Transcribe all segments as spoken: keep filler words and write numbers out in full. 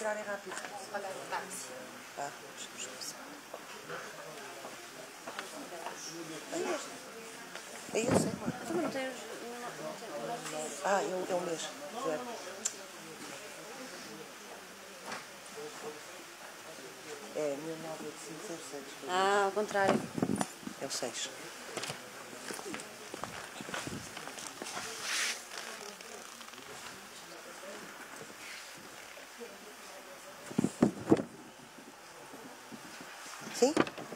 Agilizar é rápido. Olha, táxi. Ah, é esse? Tu não tens... Ah, é o mesmo. É mil novecentos e seis. Ah, ao contrário. É o seis. Sim?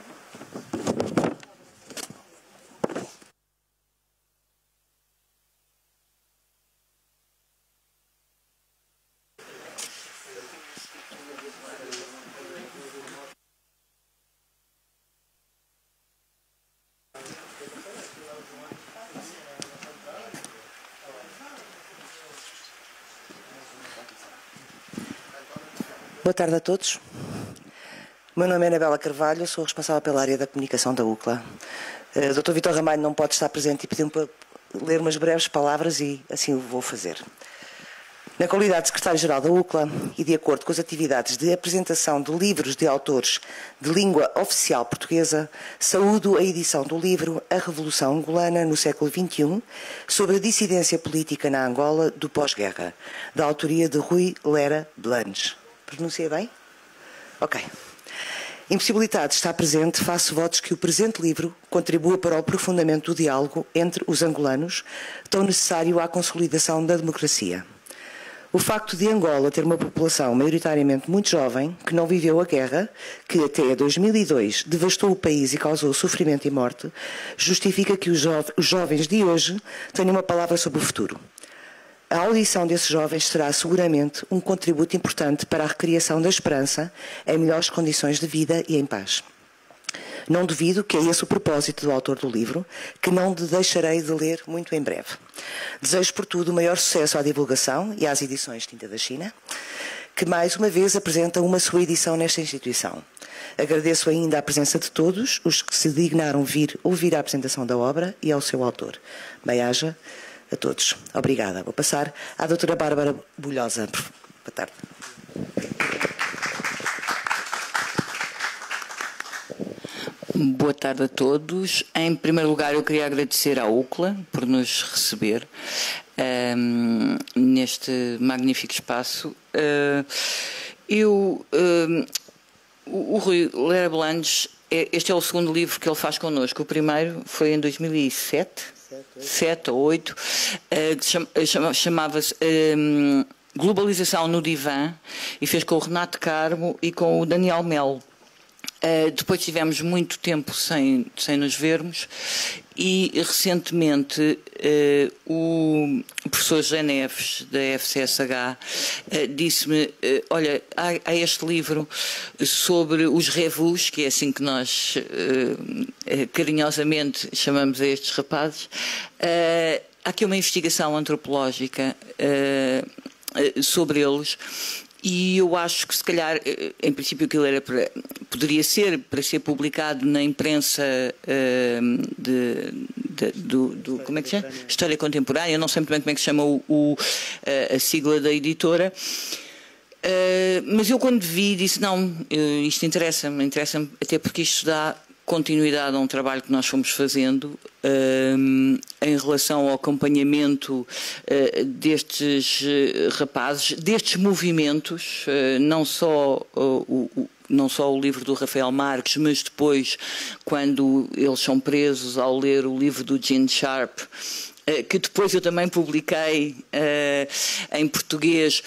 Boa tarde a todos. O meu nome é Anabela Carvalho, sou responsável pela área da comunicação da U C L A. O doutor Vítor Ramalho não pode estar presente e pediu-me para ler umas breves palavras e assim o vou fazer. Na qualidade de secretário-geral da U C L A e de acordo com as atividades de apresentação de livros de autores de língua oficial portuguesa, saúdo a edição do livro A Revolução Angolana no século vinte e um, sobre a dissidência política na Angola do pós-guerra, da autoria de Rui Lera Blanges. Pronunciei bem? Ok. Impossibilitado de estar presente, faço votos que o presente livro contribua para o aprofundamento do diálogo entre os angolanos, tão necessário à consolidação da democracia. O facto de Angola ter uma população maioritariamente muito jovem, que não viveu a guerra, que até dois mil e dois devastou o país e causou sofrimento e morte, justifica que os, jo os jovens de hoje tenham uma palavra sobre o futuro. A audição desses jovens será seguramente um contributo importante para a recriação da esperança em melhores condições de vida e em paz. Não duvido que é esse o propósito do autor do livro, que não deixarei de ler muito em breve. Desejo, por tudo, o maior sucesso à divulgação e às edições Tinta da China, que mais uma vez apresentam uma sua edição nesta instituição. Agradeço ainda a presença de todos os que se dignaram vir ouvir a apresentação da obra e ao seu autor. Bem-aja a todos. Obrigada. Vou passar à doutora Bárbara Bulhosa. Boa tarde. Boa tarde a todos. Em primeiro lugar, eu queria agradecer à U C L A por nos receber um, neste magnífico espaço. Uh, eu, um, o, o Rui Lera Blanges, este é o segundo livro que ele faz connosco. O primeiro foi em dois mil e sete. Sete ou oito, uh, chamava-se um, Globalização no Divã, e fez com o Renato Carmo e com o Daniel Melo. Uh, depois tivemos muito tempo sem, sem nos vermos e recentemente uh, o professor José Neves da F C S H uh, disse-me, uh, olha, há, há este livro sobre os revus, que é assim que nós uh, uh, carinhosamente chamamos a estes rapazes. Uh, há aqui uma investigação antropológica uh, uh, sobre eles. E eu acho que, se calhar, em princípio, aquilo era para, poderia ser para ser publicado na imprensa uh, de, de, do, do como é que se chama? História Contemporânea. Eu não sei muito bem como é que se chama o, o, a sigla da editora. Uh, mas eu, quando vi, disse: não, isto interessa-me, interessa-me, até porque isto dá continuidade a um trabalho que nós fomos fazendo um, em relação ao acompanhamento uh, destes uh, rapazes, destes movimentos, uh, não só uh, o, o não só o livro do Rafael Marques, mas depois, quando eles são presos, ao ler o livro do Gene Sharp, uh, que depois eu também publiquei uh, em português.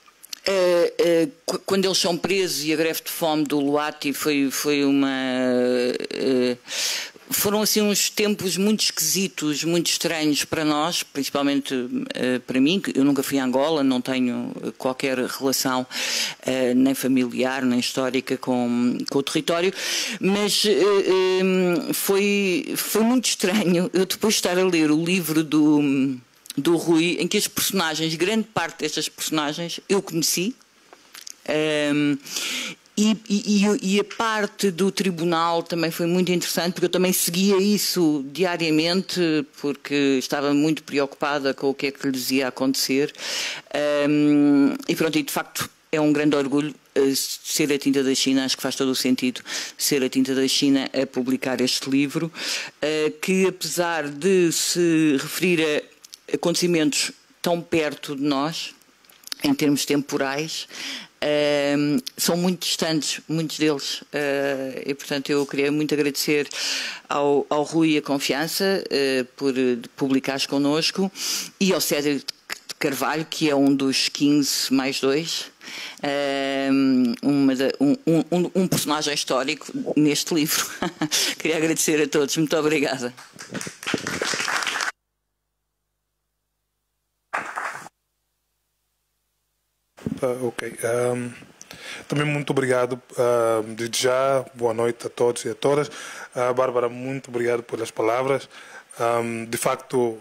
Uh, uh, quando eles são presos, e a greve de fome do Luati foi, foi uma... Uh, foram assim uns tempos muito esquisitos, muito estranhos para nós, principalmente uh, para mim, que eu nunca fui a Angola, não tenho qualquer relação uh, nem familiar, nem histórica com, com o território, mas uh, um, foi, foi muito estranho eu depois estar a ler o livro do... do Rui, em que as personagens, grande parte destas personagens, eu conheci, um, e, e, e a parte do tribunal também foi muito interessante, porque eu também seguia isso diariamente, porque estava muito preocupada com o que é que lhes ia acontecer, um, e pronto, e de facto é um grande orgulho uh, ser a Tinta da China, acho que faz todo o sentido ser a Tinta da China a publicar este livro, uh, que apesar de se referir a acontecimentos tão perto de nós, em termos temporais, uh, são muito distantes, muitos deles, uh, e portanto eu queria muito agradecer ao, ao Rui a confiança uh, por publicares connosco, e ao Cédric Carvalho, que é um dos quinze mais dois, uh, uma de, um, um, um personagem histórico neste livro. Queria agradecer a todos, muito obrigada. Uh, ok. Um, também muito obrigado. Uh, desde já, boa noite a todos e a todas. Uh, Bárbara, muito obrigado pelas palavras. Um, de facto,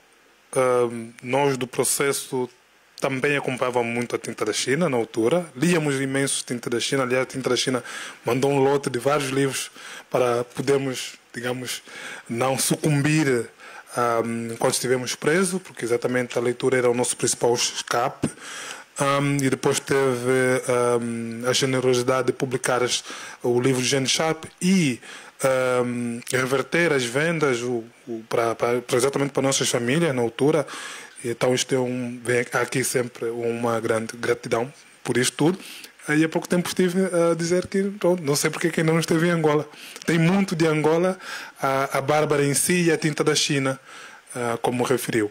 um, nós do processo também acompanhávamos muito a Tinta da China na altura. Líamos imenso Tinta da China. Aliás, a Tinta da China mandou um lote de vários livros para podermos, digamos, não sucumbir um, enquanto estivemos presos, porque exatamente a leitura era o nosso principal escape. Um, e depois teve um, a generosidade de publicar as, o livro de Jane Sharp e um, reverter as vendas o, o, para, para, exatamente para nossas famílias na altura. Então isto é um, vem aqui sempre uma grande gratidão por isto tudo. E há pouco tempo estive a dizer que pronto, não sei porque que ainda não esteve em Angola. Tem muito de Angola, a, a Bárbara em si e a Tinta da China, uh, como referiu.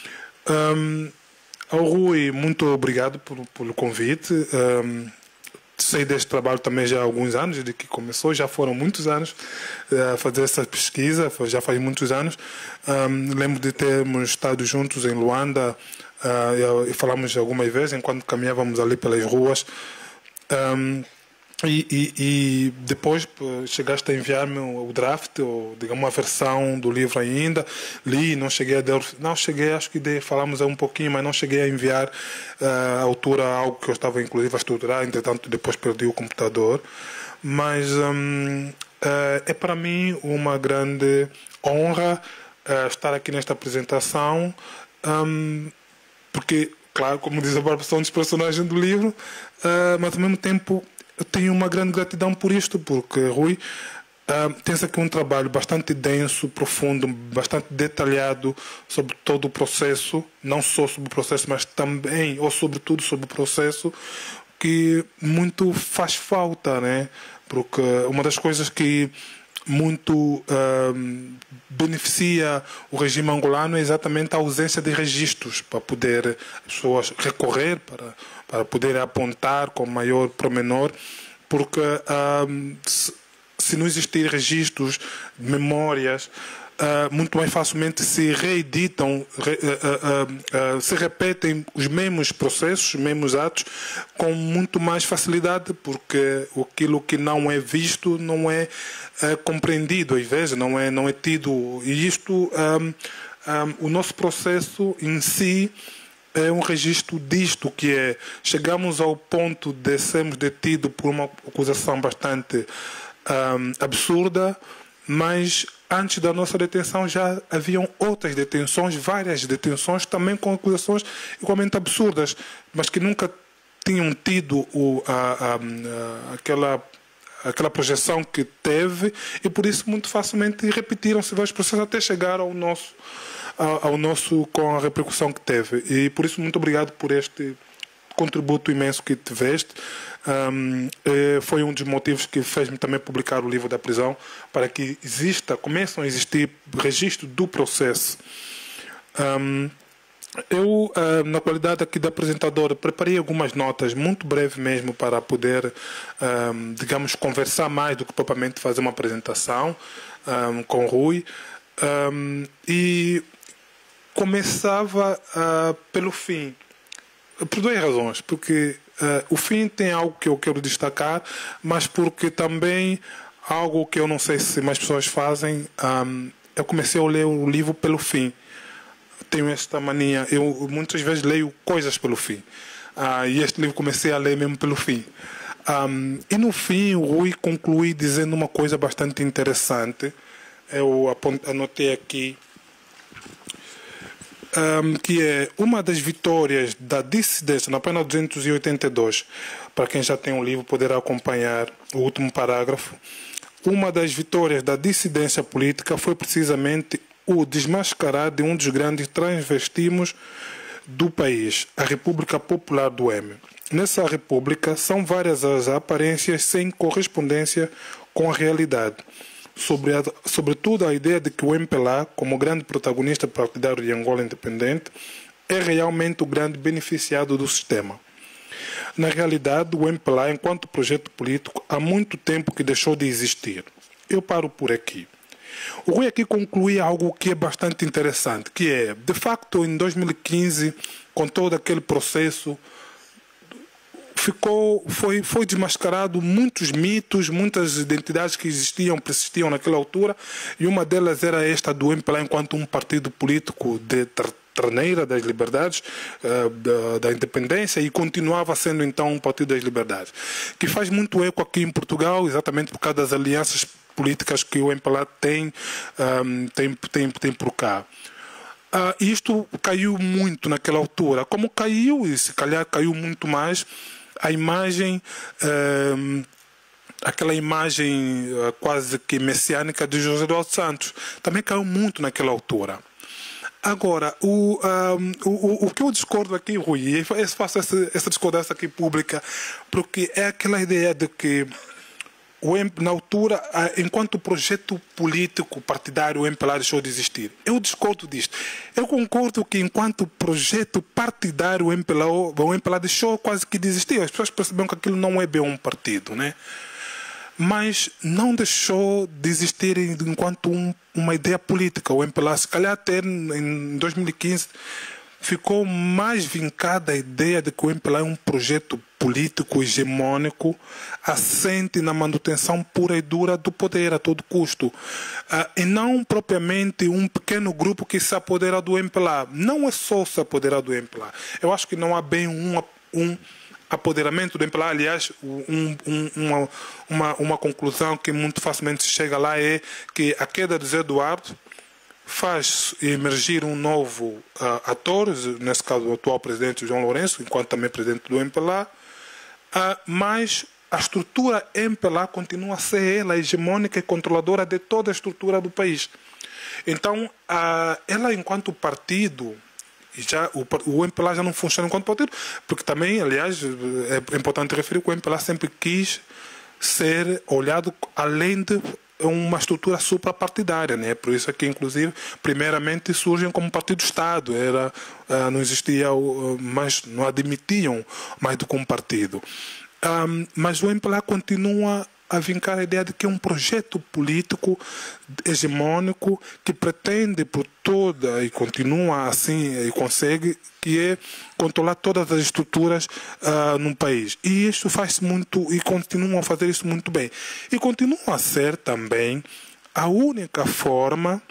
Um, Ao Rui, muito obrigado por, pelo convite. Um, sei deste trabalho também já há alguns anos, desde que começou, já foram muitos anos a uh, fazer essa pesquisa, já faz muitos anos. Um, lembro de termos estado juntos em Luanda uh, e, e falamos algumas vezes enquanto caminhávamos ali pelas ruas. Um, E, e, e depois chegaste a enviar-me o draft, ou digamos uma versão do livro ainda, li, não cheguei a dar, não cheguei, acho que de, falamos um pouquinho, mas não cheguei a enviar uh, à altura algo que eu estava inclusive a estudar, entretanto depois perdi o computador, mas um, uh, é para mim uma grande honra uh, estar aqui nesta apresentação, um, porque, claro, como diz a Bárbara, são dos personagens do livro, uh, mas ao mesmo tempo eu tenho uma grande gratidão por isto, porque, Rui, uh, tens aqui um trabalho bastante denso, profundo, bastante detalhado sobre todo o processo, não só sobre o processo, mas também, ou sobretudo sobre o processo, que muito faz falta, né? Porque uma das coisas que muito uh, beneficia o regime angolano é exatamente a ausência de registros para poder as pessoas recorrer, para, para poder apontar com maior pormenor, porque uh, se, se não existir registros, memórias, uh, muito mais facilmente se reeditam, re, uh, uh, uh, se repetem os mesmos processos, os mesmos atos, com muito mais facilidade, porque aquilo que não é visto não é uh, compreendido, às vezes, não é, não é tido. E isto, um, um, o nosso processo em si é um registro disto, que é, chegamos ao ponto de sermos detidos por uma acusação bastante um, absurda, mas antes da nossa detenção já haviam outras detenções, várias detenções, também com acusações igualmente absurdas, mas que nunca tinham tido o, a, a, a, aquela, aquela projeção que teve, e por isso muito facilmente repetiram-se vários processos até chegar ao nosso, ao, ao nosso, com a repercussão que teve. E por isso muito obrigado por este contributo imenso que tiveste. Um, foi um dos motivos que fez-me também publicar o livro da prisão, para que exista, começam a existir registro do processo. Um, eu, uh, na qualidade aqui da apresentadora, preparei algumas notas, muito breve mesmo, para poder, um, digamos, conversar mais do que propriamente fazer uma apresentação um, com o Rui. Um, e começava uh, pelo fim, por duas razões, porque uh, o fim tem algo que eu quero destacar, mas porque também algo que eu não sei se mais pessoas fazem, um, eu comecei a ler o livro pelo fim. Tenho esta mania, eu muitas vezes leio coisas pelo fim, uh, e este livro comecei a ler mesmo pelo fim. Um, e no fim o Rui conclui dizendo uma coisa bastante interessante. Eu anotei aqui. um, que é uma das vitórias da dissidência, na página duzentos e oitenta e dois, para quem já tem um livro poderá acompanhar o último parágrafo. Uma das vitórias da dissidência política foi precisamente o desmascarar de um dos grandes transvestimos do país, a República Popular do M. Nessa república são várias as aparências sem correspondência com a realidade. Sobre a, sobretudo a ideia de que o M P L A, como grande protagonista partidário de Angola independente, é realmente o grande beneficiado do sistema. Na realidade, o M P L A, enquanto projeto político, há muito tempo que deixou de existir. Eu paro por aqui. O Rui aqui conclui algo que é bastante interessante, que é, de facto, em dois mil e quinze, com todo aquele processo, ficou, foi, foi desmascarado muitos mitos, muitas identidades que existiam, persistiam naquela altura, e uma delas era esta do M P L A enquanto um partido político de terneira das liberdades, da, da independência, e continuava sendo então um partido das liberdades, que faz muito eco aqui em Portugal, exatamente por causa das alianças políticas que o M P L A tem, um, tem, tem, tem por cá. Uh, isto caiu muito naquela altura, como caiu, e se calhar caiu muito mais, a imagem, um, aquela imagem uh, quase que messiânica de José Eduardo Santos, também caiu muito naquela altura. Agora, o, um, o, o que eu discordo aqui, Rui, e eu faço essa, essa discordância aqui pública, porque é aquela ideia de que o M, na altura, enquanto projeto político partidário, o M P L A deixou de existir. Eu discordo disto. Eu concordo que enquanto projeto partidário, o M P L A, o M P L A deixou quase que de existir. As pessoas perceberam que aquilo não é bem um partido, né? Mas não deixou de existir enquanto um, uma ideia política. O M P L A, se calhar até em dois mil e quinze, ficou mais vincada a ideia de que o M P L A é um projeto político hegemônico, assente na manutenção pura e dura do poder a todo custo. Uh, e não propriamente um pequeno grupo que se apodera do M P L A. Não é só se apoderar do M P L A. Eu acho que não há bem um, um apoderamento do M P L A. Aliás, um, um, uma, uma, uma conclusão que muito facilmente se chega lá é que a queda de Zé Eduardo faz emergir um novo uh, ator, nesse caso o atual presidente João Lourenço, enquanto também presidente do M P L A, uh, mas a estrutura M P L A continua a ser ela hegemônica e controladora de toda a estrutura do país. Então, uh, ela enquanto partido, já, o, o M P L A já não funciona enquanto partido, porque também, aliás, é importante referir que o M P L A sempre quis ser olhado além de uma estrutura suprapartidária, né? Por isso é que, inclusive, primeiramente surgem como partido-estado, era, uh, não existia, uh, mas não admitiam mais do que um partido. Um, mas o M P L A continua a vincar a ideia de que é um projeto político hegemônico que pretende por toda, e continua assim, e consegue, que é controlar todas as estruturas uh, no país. E isso faz muito, e continuam a fazer isso muito bem. E continua a ser também a única forma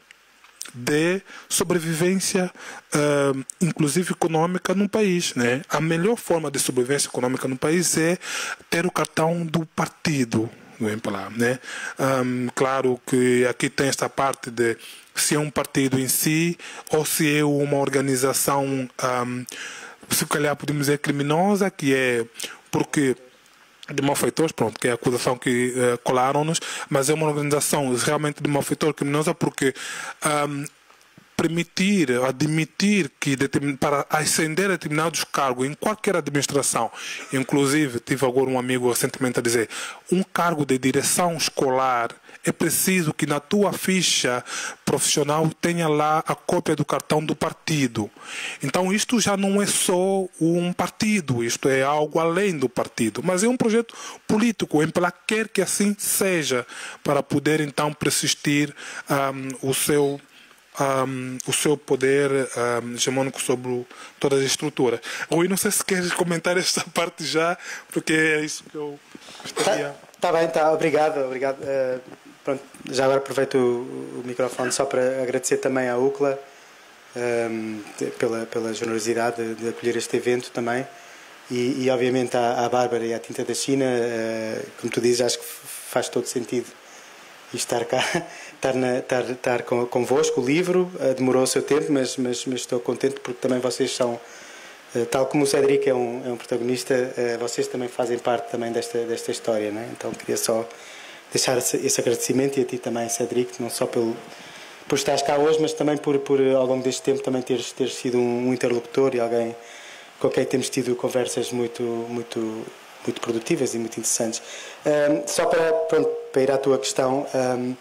de sobrevivência, uh, inclusive econômica, no país, né? A melhor forma de sobrevivência econômica no país é ter o cartão do partido do M P L A, né? Um, claro que aqui tem esta parte de se é um partido em si ou se é uma organização, um, se calhar podemos dizer criminosa, que é porque de malfeitores, pronto, que é a acusação que uh, colaram-nos, mas é uma organização realmente de malfeitor criminosa porque um, permitir, admitir que para ascender a determinados cargos em qualquer administração, inclusive tive agora um amigo recentemente a dizer, um cargo de direção escolar, é preciso que na tua ficha profissional tenha lá a cópia do cartão do partido. Então isto já não é só um partido, isto é algo além do partido, mas é um projeto político. O M P L A quer que assim seja, para poder então persistir um, o seu Um, o seu poder um, hegemônico sobre todas as estruturas. Rui, não sei se queres comentar esta parte já, porque é isso que eu gostaria. Está tá bem, tá, obrigado. obrigado. Uh, pronto, já agora aproveito o, o microfone só para agradecer também à U C L A um, de, pela, pela generosidade de, de acolher este evento também, e, e obviamente à, à Bárbara e à Tinta da China, uh, como tu dizes, acho que faz todo sentido estar cá. estar, na, estar, estar convosco. O livro uh, demorou o seu tempo, mas, mas, mas estou contente porque também vocês são, uh, tal como o Cédric é um, é um protagonista, uh, vocês também fazem parte também desta, desta história, não é? Então queria só deixar esse, esse agradecimento, e a ti também, Cédric, não só pelo, por estares cá hoje, mas também por, por ao longo deste tempo também teres, teres sido um, um interlocutor e alguém com quem temos tido conversas muito, muito, muito produtivas e muito interessantes. Um, só para, pronto, para ir à tua questão, um,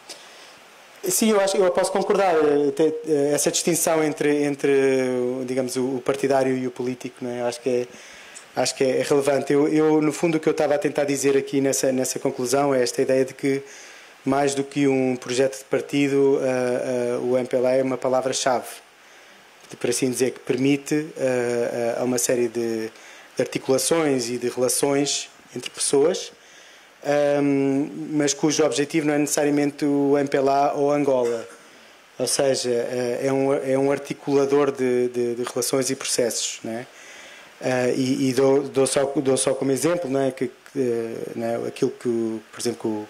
sim, eu acho, eu posso concordar, essa distinção entre, entre digamos, o partidário e o político, não é? Eu acho que é, acho que é relevante. Eu, eu, no fundo, o que eu estava a tentar dizer aqui nessa, nessa conclusão é esta ideia de que, mais do que um projeto de partido, uh, uh, o M P L A é uma palavra-chave, por assim dizer, que permite uh, uh, a uma série de, de articulações e de relações entre pessoas, um, mas cujo objetivo não é necessariamente o M P L A ou Angola. Ou seja, uh, é, um, é um articulador de, de, de relações e processos, não é? Uh, e e dou, dou, só, dou só como exemplo, não é, que, que, não é, aquilo que, por exemplo, que o,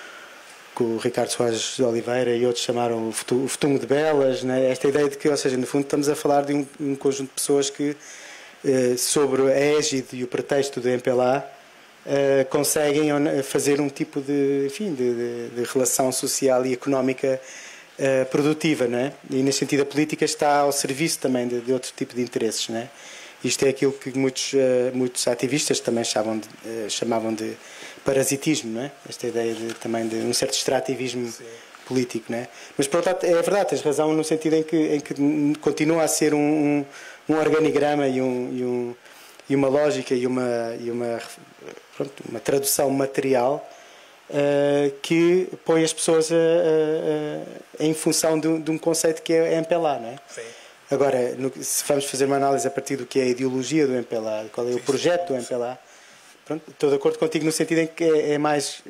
que o Ricardo Soares de Oliveira e outros chamaram o futungo de Belas, né? Esta ideia de que, ou seja, no fundo estamos a falar de um, um conjunto de pessoas que, eh, sobre a égide e o pretexto do M P L A, eh, conseguem fazer um tipo de, enfim, de, de, de relação social e económica eh, produtiva, né? E nesse sentido a política está ao serviço também de, de outro tipo de interesses, né? Isto é aquilo que muitos, eh, muitos ativistas também chamavam de, eh, chamavam de parasitismo, não é? Esta ideia de, também de um certo extrativismo Sim. político, não é? Mas, por outro lado, é verdade, tens razão no sentido em que, em que continua a ser um, um, um organigrama e, um, e, um, e uma lógica e uma, e uma, pronto, uma tradução material uh, que põe as pessoas a, a, a, em função de, de um conceito que é M P L A, não é? Sim. Agora, no, se vamos fazer uma análise a partir do que é a ideologia do M P L A, qual é o projeto do M P L A, pronto, estou de acordo contigo no sentido em que é, é mais,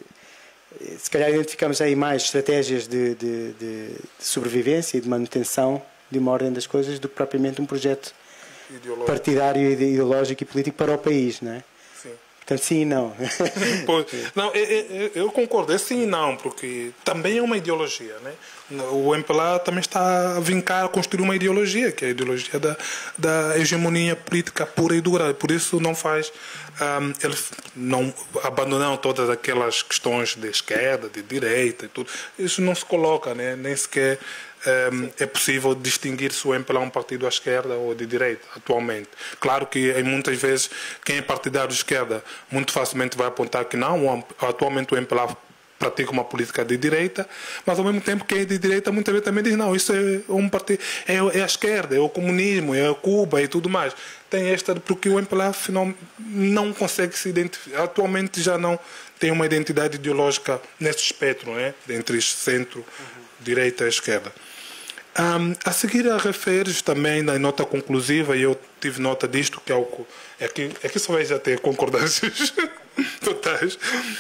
se calhar identificamos aí mais estratégias de, de, de, de sobrevivência e de manutenção de uma ordem das coisas do que propriamente um projeto ideológico. Partidário, ideológico e político para o país, não é? Sim. Portanto, sim e não. Pois, não, eu, eu concordo, é sim e não, porque também é uma ideologia, né? O M P L A também está a vincar, a construir uma ideologia, que é a ideologia da, da hegemonia política pura e dura. Por isso não faz, um, eles não abandonam todas aquelas questões de esquerda, de direita e tudo. Isso não se coloca, né? Nem sequer um, é possível distinguir se o M P L A é um partido à esquerda ou de direita, atualmente. Claro que em muitas vezes quem é partidário de esquerda muito facilmente vai apontar que não, atualmente o M P L A pratica uma política de direita, mas ao mesmo tempo quem é de direita muitas vezes também diz não, isso é um partido, é, é a esquerda, é o comunismo, é a Cuba e tudo mais. Tem esta, porque o M P L A afinal não consegue se identificar, atualmente já não tem uma identidade ideológica nesse espectro, não é? Entre centro, uhum. direita e esquerda. Um, a seguir a referes também na nota conclusiva, e eu tive nota disto, que é algo, é que, é que só vai já ter concordâncias totais.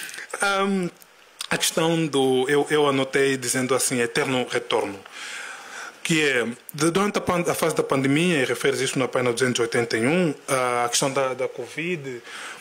Um, A questão do, eu, eu anotei dizendo assim, eterno retorno, que é, durante a, a fase da pandemia, e refere isso na página duzentos e oitenta e um, a questão da, da Covid,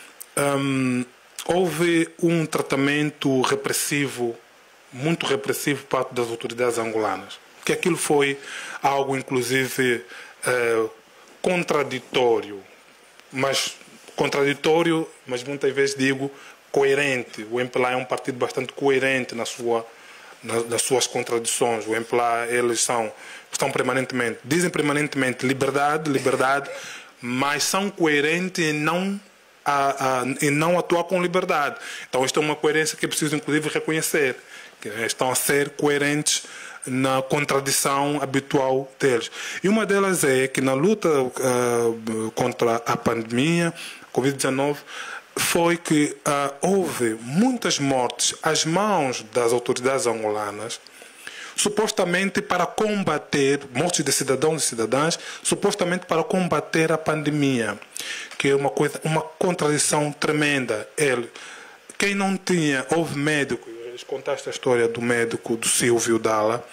um, houve um tratamento repressivo, muito repressivo por parte das autoridades angolanas, que aquilo foi algo, inclusive, eh, contraditório, mas contraditório, mas muitas vezes digo, coerente. O M P L A é um partido bastante coerente na sua, na, nas suas contradições. O M P L A, eles são, estão permanentemente, dizem permanentemente liberdade, liberdade, mas são coerentes em não, a, a, em não atuar com liberdade. Então, isto é uma coerência que é preciso, inclusive, reconhecer. Que estão a ser coerentes na contradição habitual deles. E uma delas é que na luta uh, contra a pandemia, Covid dezenove, foi que uh, houve muitas mortes às mãos das autoridades angolanas, supostamente para combater, mortes de cidadãos e cidadãs, supostamente para combater a pandemia, que é uma coisa, uma contradição tremenda. Ele, quem não tinha, houve médico, eles contaram esta história do médico, do Silvio Dalla,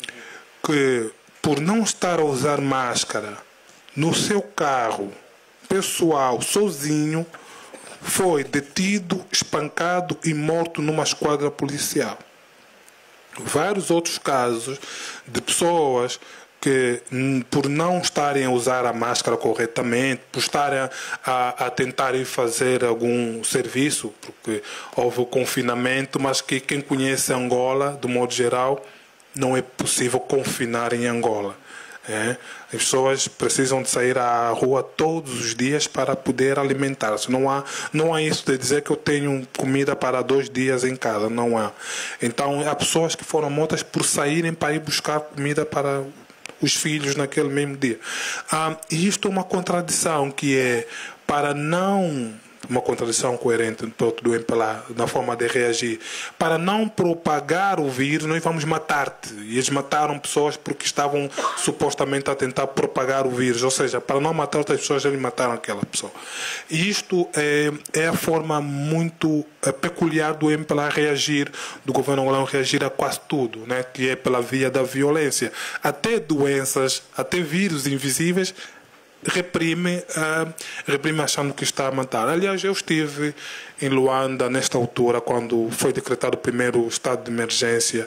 que por não estar a usar máscara no seu carro pessoal, sozinho, foi detido, espancado e morto numa esquadra policial. vários outros casos de pessoas que, por não estarem a usar a máscara corretamente, por estarem a, a tentarem fazer algum serviço, porque houve o confinamento, mas que quem conhece Angola, do modo geral, não é possível confinar em Angola. É? As pessoas precisam de sair à rua todos os dias para poder alimentar-se. Não há, não há isso de dizer que eu tenho comida para dois dias em casa. Não há. Então, há pessoas que foram mortas por saírem para ir buscar comida para os filhos naquele mesmo dia. Ah, e isto é uma contradição que é para não... uma contradição coerente do M P L A na forma de reagir. Para não propagar o vírus, nós vamos matar-te. E eles mataram pessoas porque estavam supostamente a tentar propagar o vírus. Ou seja, para não matar outras pessoas, eles mataram aquela pessoa. E isto é, é a forma muito é, peculiar do M P L A reagir, do governo angolano reagir a quase tudo, né? Que é pela via da violência. Até doenças, até vírus invisíveis, reprime, uh, reprime achando que está a matar. Aliás, eu estive em Luanda nesta altura, quando foi decretado o primeiro estado de emergência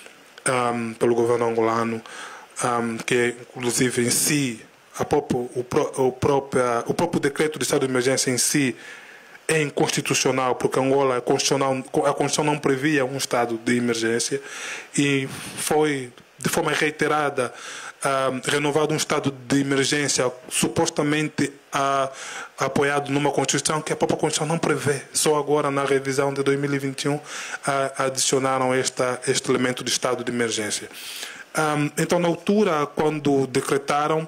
um, pelo governo angolano, um, que inclusive em si, a próprio, o, o, próprio, o próprio decreto de estado de emergência em si é inconstitucional, porque Angola, a Constituição, a Constituição não previa um estado de emergência e foi de forma reiterada Uh, renovado um estado de emergência supostamente uh, apoiado numa Constituição que a própria Constituição não prevê. Só agora, na revisão de dois mil e vinte e um, uh, adicionaram esta, este elemento de estado de emergência. Um, então, na altura, quando decretaram,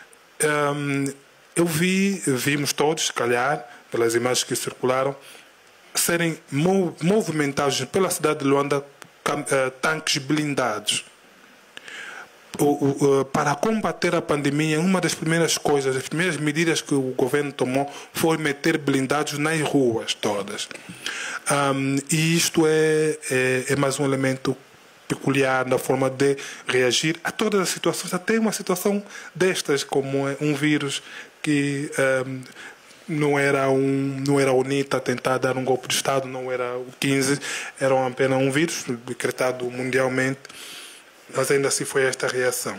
um, eu vi, vimos todos, se calhar, pelas imagens que circularam, serem movimentados pela cidade de Luanda uh, tanques blindados. O, o, para combater a pandemia, uma das primeiras coisas, as primeiras medidas que o governo tomou foi meter blindados nas ruas todas. Um, e isto é, é, é mais um elemento peculiar na forma de reagir a todas as situações, até uma situação destas, como é um vírus que um, não era um não era a UNITA a tentar dar um golpe de Estado, não era o quinze, era apenas um vírus decretado mundialmente. Mas ainda assim foi esta reação.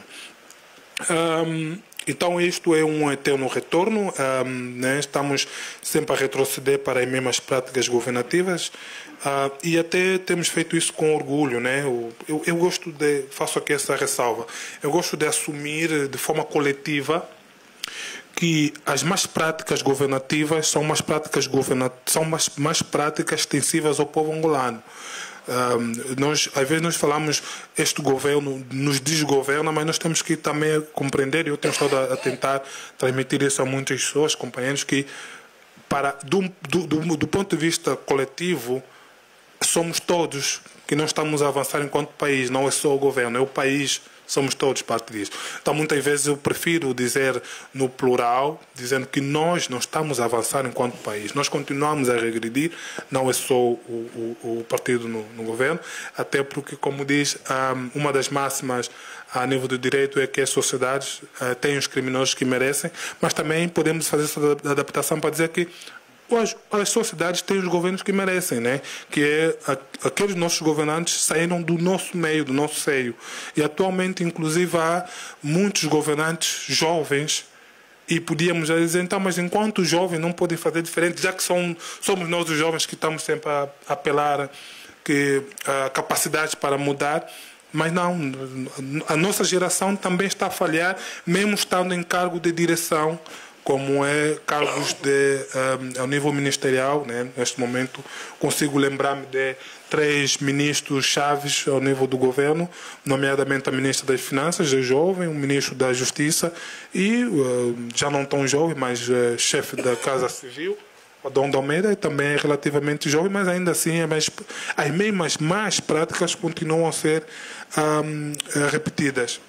Um, então isto é um eterno retorno, um, né? Estamos sempre a retroceder para as mesmas práticas governativas uh, e até temos feito isso com orgulho, né? Eu, eu, eu gosto de, faço aqui essa ressalva, eu gosto de assumir de forma coletiva que as más práticas governativas são mais práticas, governat são mais, mais práticas extensivas ao povo angolano. Um, nós, às vezes nós falamos este governo nos desgoverna, mas nós temos que também compreender, e eu tenho estado a, a tentar transmitir isso a muitas pessoas, companheiros, que para, do, do, do, do ponto de vista coletivo, somos todos que não estamos a avançar enquanto país, não é só o governo, é o país, somos todos parte disso. Então muitas vezes eu prefiro dizer no plural, dizendo que nós não estamos a avançar enquanto país, nós continuamos a regredir, não é só o, o, o partido no, no governo, até porque, como diz, uma das máximas a nível do direito é que as sociedades têm os criminosos que merecem, mas também podemos fazer essa adaptação para dizer que As, as sociedades têm os governos que merecem, né? Que é a, aqueles nossos governantes saíram do nosso meio, do nosso seio. E atualmente, inclusive, há muitos governantes jovens e podíamos dizer, então, mas enquanto os jovens não podem fazer diferente, já que são, somos nós os jovens que estamos sempre a, a apelar que a capacidade para mudar, mas não, a nossa geração também está a falhar, mesmo estando em cargo de direção, como é cargos de, um, ao nível ministerial, né? Neste momento consigo lembrar-me de três ministros chaves ao nível do governo, nomeadamente a ministra das Finanças, é jovem, o ministro da Justiça e, uh, já não tão jovem, mas uh, chefe da Casa Civil, o Adão de Almeida, também é relativamente jovem, mas ainda assim é mais, as mesmas más práticas continuam a ser um, repetidas.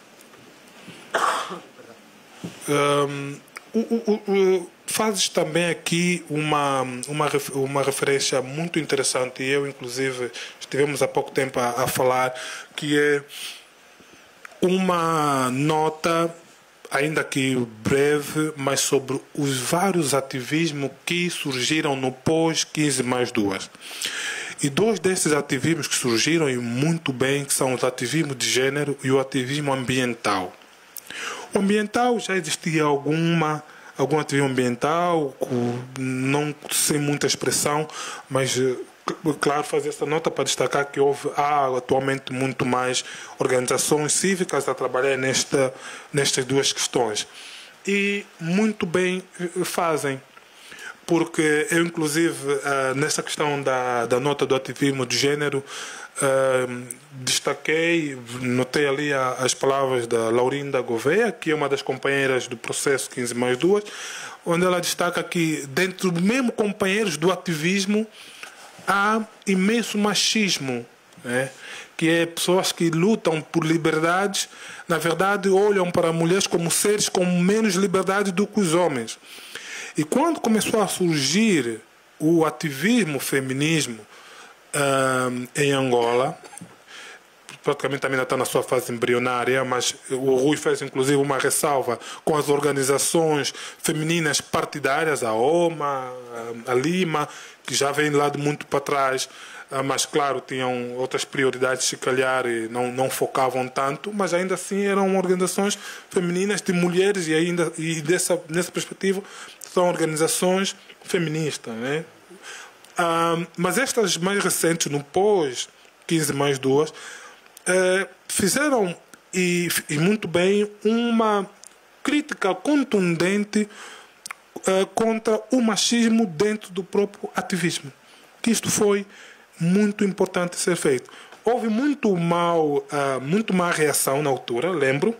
Um, O, o, o, fazes também aqui uma, uma, uma referência muito interessante, e eu, inclusive, estivemos há pouco tempo a, a falar, que é uma nota, ainda que breve, mas sobre os vários ativismos que surgiram no pós quinze mais duas. E dois desses ativismos que surgiram, e muito bem, que são o ativismo de gênero e o ativismo ambiental. O ambiental já existia alguma, algum ativismo ambiental, não sem muita expressão, mas, claro, fazer essa nota para destacar que houve, há atualmente muito mais organizações cívicas a trabalhar nesta, nestas duas questões. E muito bem fazem. Porque eu, inclusive, uh, nessa questão da, da nota do ativismo de gênero, uh, destaquei, notei ali a, as palavras da Laurinda Gouveia, que é uma das companheiras do processo quinze mais duas, onde ela destaca que, dentro do mesmo companheiros do ativismo, há imenso machismo, né? Que é pessoas que lutam por liberdades, na verdade, olham para mulheres como seres com menos liberdade do que os homens. E quando começou a surgir o ativismo, o feminismo uh, em Angola, praticamente também ainda está na sua fase embrionária, mas o Rui fez inclusive uma ressalva com as organizações femininas partidárias, a OMA, a Lima, que já vem lá de muito para trás, mas claro, tinham outras prioridades se calhar e não, não focavam tanto, mas ainda assim eram organizações femininas de mulheres e ainda e dessa, nessa perspectiva são organizações feministas, né? Ah, mas estas mais recentes, no pós quinze mais duas, eh, fizeram e, e muito bem uma crítica contundente eh, contra o machismo dentro do próprio ativismo. Que isto foi muito importante ser feito. Houve muito mal, uh, muito má reação na altura, lembro,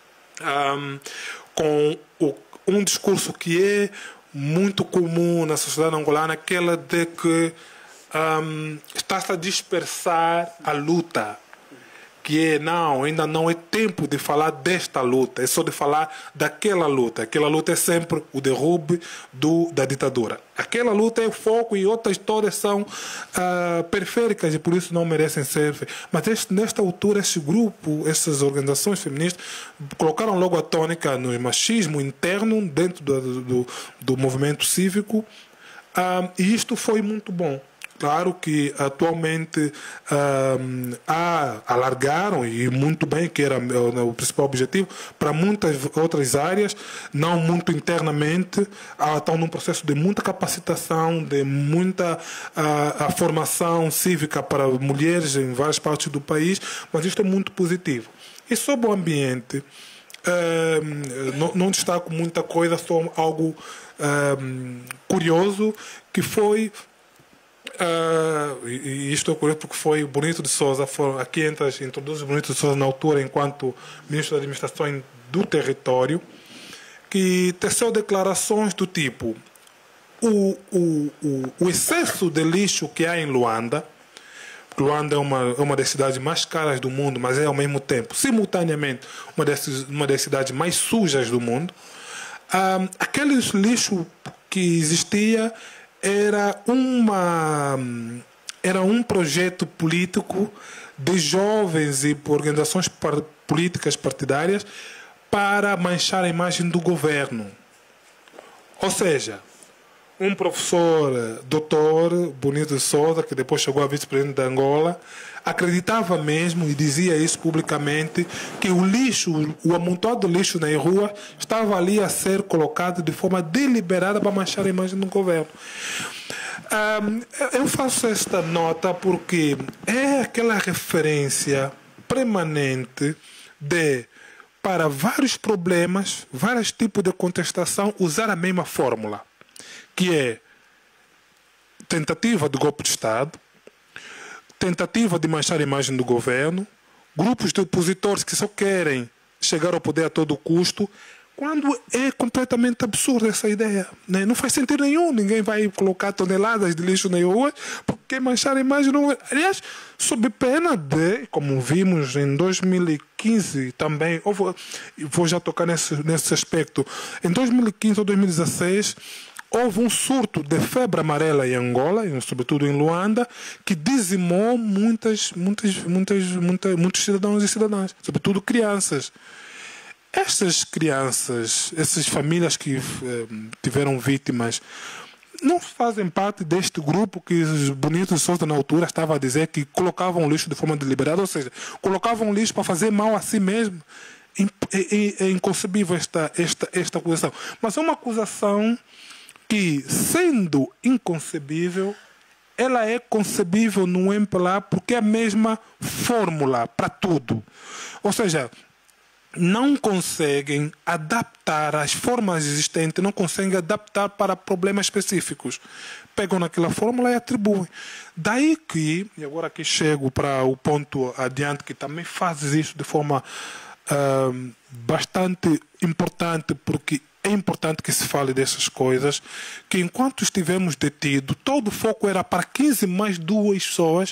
um, com o, um discurso que é muito comum na sociedade angolana, aquela de que um, está-se a dispersar a luta. Que é, não, ainda não é tempo de falar desta luta, é só de falar daquela luta. Aquela luta é sempre o derrube do, da ditadura. Aquela luta é o foco e outras todas são uh, periféricas e por isso não merecem ser. Mas este, nesta altura, este grupo, essas organizações feministas, colocaram logo a tônica no machismo interno dentro do, do, do movimento cívico uh, e isto foi muito bom. Claro que atualmente um, há, alargaram, e muito bem, que era o, o principal objetivo, para muitas outras áreas, não muito internamente, ah, estão num processo de muita capacitação, de muita ah, a formação cívica para mulheres em várias partes do país, mas isto é muito positivo. E sobre o ambiente, um, não, não destaco muita coisa, só algo um, curioso, que foi... Uh, e isto ocorreu porque foi o Bonito de Sousa, foi, aqui entra, introduz o Bonito de Sousa na altura enquanto Ministro da Administração do Território, que teceu declarações do tipo o, o, o, o excesso de lixo que há em Luanda. Luanda é uma, uma das cidades mais caras do mundo, mas é ao mesmo tempo, simultaneamente, uma das, uma das cidades mais sujas do mundo. Uh, aquele lixo que existia era uma era um projeto político de jovens e organizações par, políticas partidárias para manchar a imagem do governo. Ou seja, um professor, doutor Bonito de Sousa, que depois chegou a vice-presidente da Angola, acreditava mesmo e dizia isso publicamente, que o lixo, o amontoado de lixo nas ruas estava ali a ser colocado de forma deliberada para manchar a imagem do governo. Um, eu faço esta nota porque é aquela referência permanente de, para vários problemas, vários tipos de contestação, usar a mesma fórmula, que é tentativa de golpe de Estado, tentativa de manchar a imagem do governo, grupos de opositores que só querem chegar ao poder a todo custo, quando é completamente absurda essa ideia, né? Não faz sentido nenhum, ninguém vai colocar toneladas de lixo na rua porque manchar a imagem do governo. Aliás, sob pena de, como vimos em dois mil e quinze também, ou vou, vou já tocar nesse, nesse aspecto, em dois mil e quinze ou dois mil e dezesseis, houve um surto de febre amarela em Angola, sobretudo em Luanda, que dizimou muitas, muitas, muitas, muitas, muitos cidadãos e cidadãs, sobretudo crianças. Estas crianças, essas famílias que eh, tiveram vítimas, não fazem parte deste grupo que os bonitos Souza na altura estava a dizer que colocavam lixo de forma deliberada, ou seja, colocavam lixo para fazer mal a si mesmo. É, é, é inconcebível esta, esta, esta acusação. Mas é uma acusação que, sendo inconcebível, ela é concebível no M P L A porque é a mesma fórmula para tudo. Ou seja, não conseguem adaptar as formas existentes, não conseguem adaptar para problemas específicos. Pegam naquela fórmula e atribuem. Daí que, e agora que chego para o ponto adiante, que também fazes isso de forma uh, bastante importante, porque é importante que se fale dessas coisas, que enquanto estivemos detidos, todo o foco era para quinze mais duas pessoas,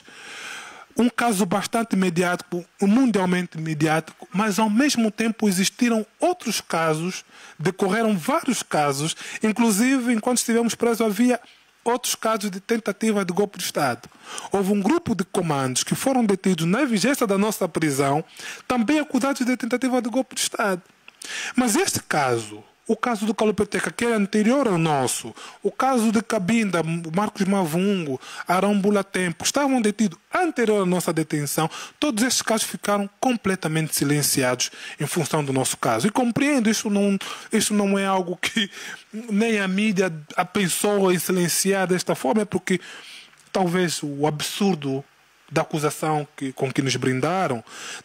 um caso bastante mediático, mundialmente mediático, mas ao mesmo tempo existiram outros casos, decorreram vários casos, inclusive enquanto estivemos presos havia outros casos de tentativa de golpe de Estado. Houve um grupo de comandos que foram detidos na vigência da nossa prisão, também acusados de tentativa de golpe de Estado. Mas este caso, o caso do Calupeteca, que era anterior ao nosso, o caso de Cabinda, Marcos Mavungo, Arão Bulatempo, estavam detidos anterior à nossa detenção. Todos estes casos ficaram completamente silenciados em função do nosso caso. E compreendo, isso não, isso não é algo que nem a mídia a pensou em silenciar desta forma, é porque talvez o absurdo da acusação que, com que nos brindaram,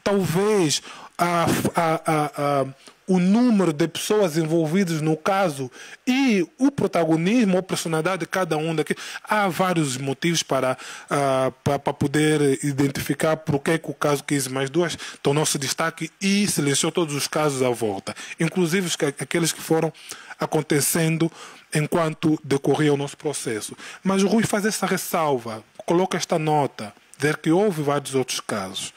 talvez a, a, a, a o número de pessoas envolvidas no caso e o protagonismo ou personalidade de cada um daqueles. Há vários motivos para, uh, para, para poder identificar por que o caso quinze mais duas tornou-se destaque e silenciou todos os casos à volta, inclusive aqueles que foram acontecendo enquanto decorria o nosso processo. Mas o Rui faz essa ressalva, coloca esta nota, dizer que houve vários outros casos.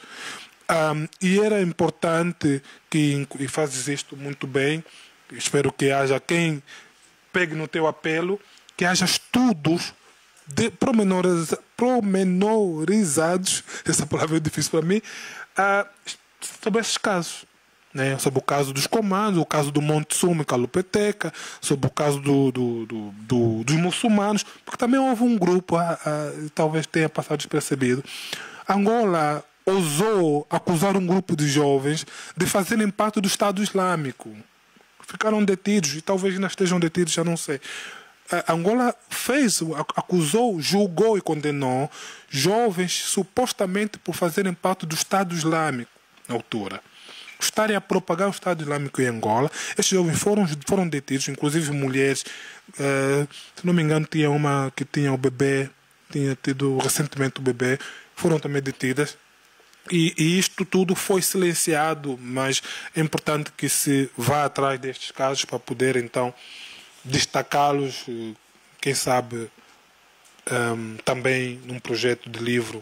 Um, e era importante que, e fazes isto muito bem, espero que haja quem pegue no teu apelo, que haja estudos de promenoriza, promenorizados, essa palavra é difícil para mim, uh, sobre esses casos. Né? Sobre o caso dos comandos, o caso do Monte Sumo e Calupeteca, sobre o caso do, do, do, do, dos muçulmanos, porque também houve um grupo, uh, uh, talvez tenha passado despercebido. Angola ousou acusar um grupo de jovens de fazerem parte do Estado Islâmico. Ficaram detidos e talvez ainda estejam detidos, já não sei. A Angola fez, acusou, julgou e condenou jovens supostamente por fazerem parte do Estado Islâmico na altura. Estarem a propagar o Estado Islâmico em Angola. Estes jovens foram, foram detidos, inclusive mulheres. Uh, se não me engano, tinha uma que tinha o bebê, tinha tido recentemente o bebê, foram também detidas. E, e isto tudo foi silenciado, mas é importante que se vá atrás destes casos para poder então destacá-los, quem sabe um, também num projeto de livro.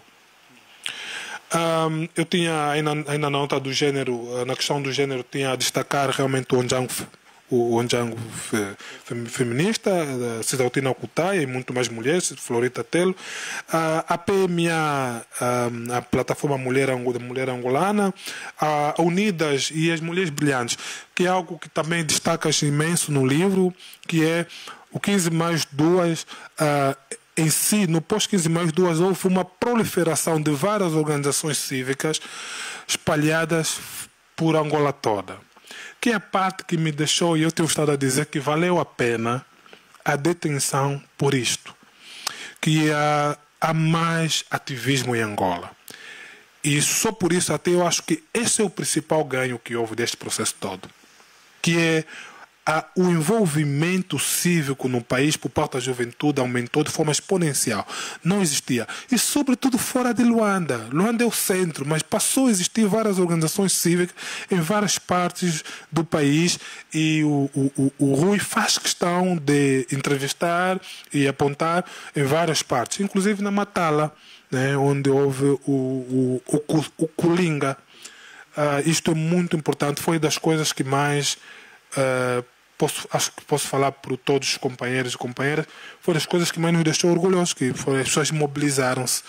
Um, eu tinha aí na, aí na nota do género, na questão do género, tinha a destacar realmente o Onjango, o Onjango feminista, a Cisaltina Okutaia e muito mais mulheres, Florita Telo, a P M A, a Plataforma Mulher, Mulher Angolana, a Unidas e as Mulheres Brilhantes, que é algo que também destacas imenso no livro, que é o quinze mais duas. Em si, no pós quinze mais duas, houve uma proliferação de várias organizações cívicas espalhadas por Angola toda. Que é a parte que me deixou, e eu tenho estado a dizer que valeu a pena a detenção por isto. Que há, há mais ativismo em Angola. E só por isso até eu acho que esse é o principal ganho que houve deste processo todo. Que é a, o envolvimento cívico no país por parte da juventude aumentou de forma exponencial. Não existia. E sobretudo fora de Luanda. Luanda é o centro, mas passou a existir várias organizações cívicas em várias partes do país e o, o, o Rui faz questão de entrevistar e apontar em várias partes, inclusive na Matala, né, onde houve o, o, o, o Kulinga. Uh, isto é muito importante, foi das coisas que mais... Uh, Posso, acho que posso falar por todos os companheiros e companheiras, foi das coisas que mais nos deixou orgulhosos, que foi, as pessoas mobilizaram-se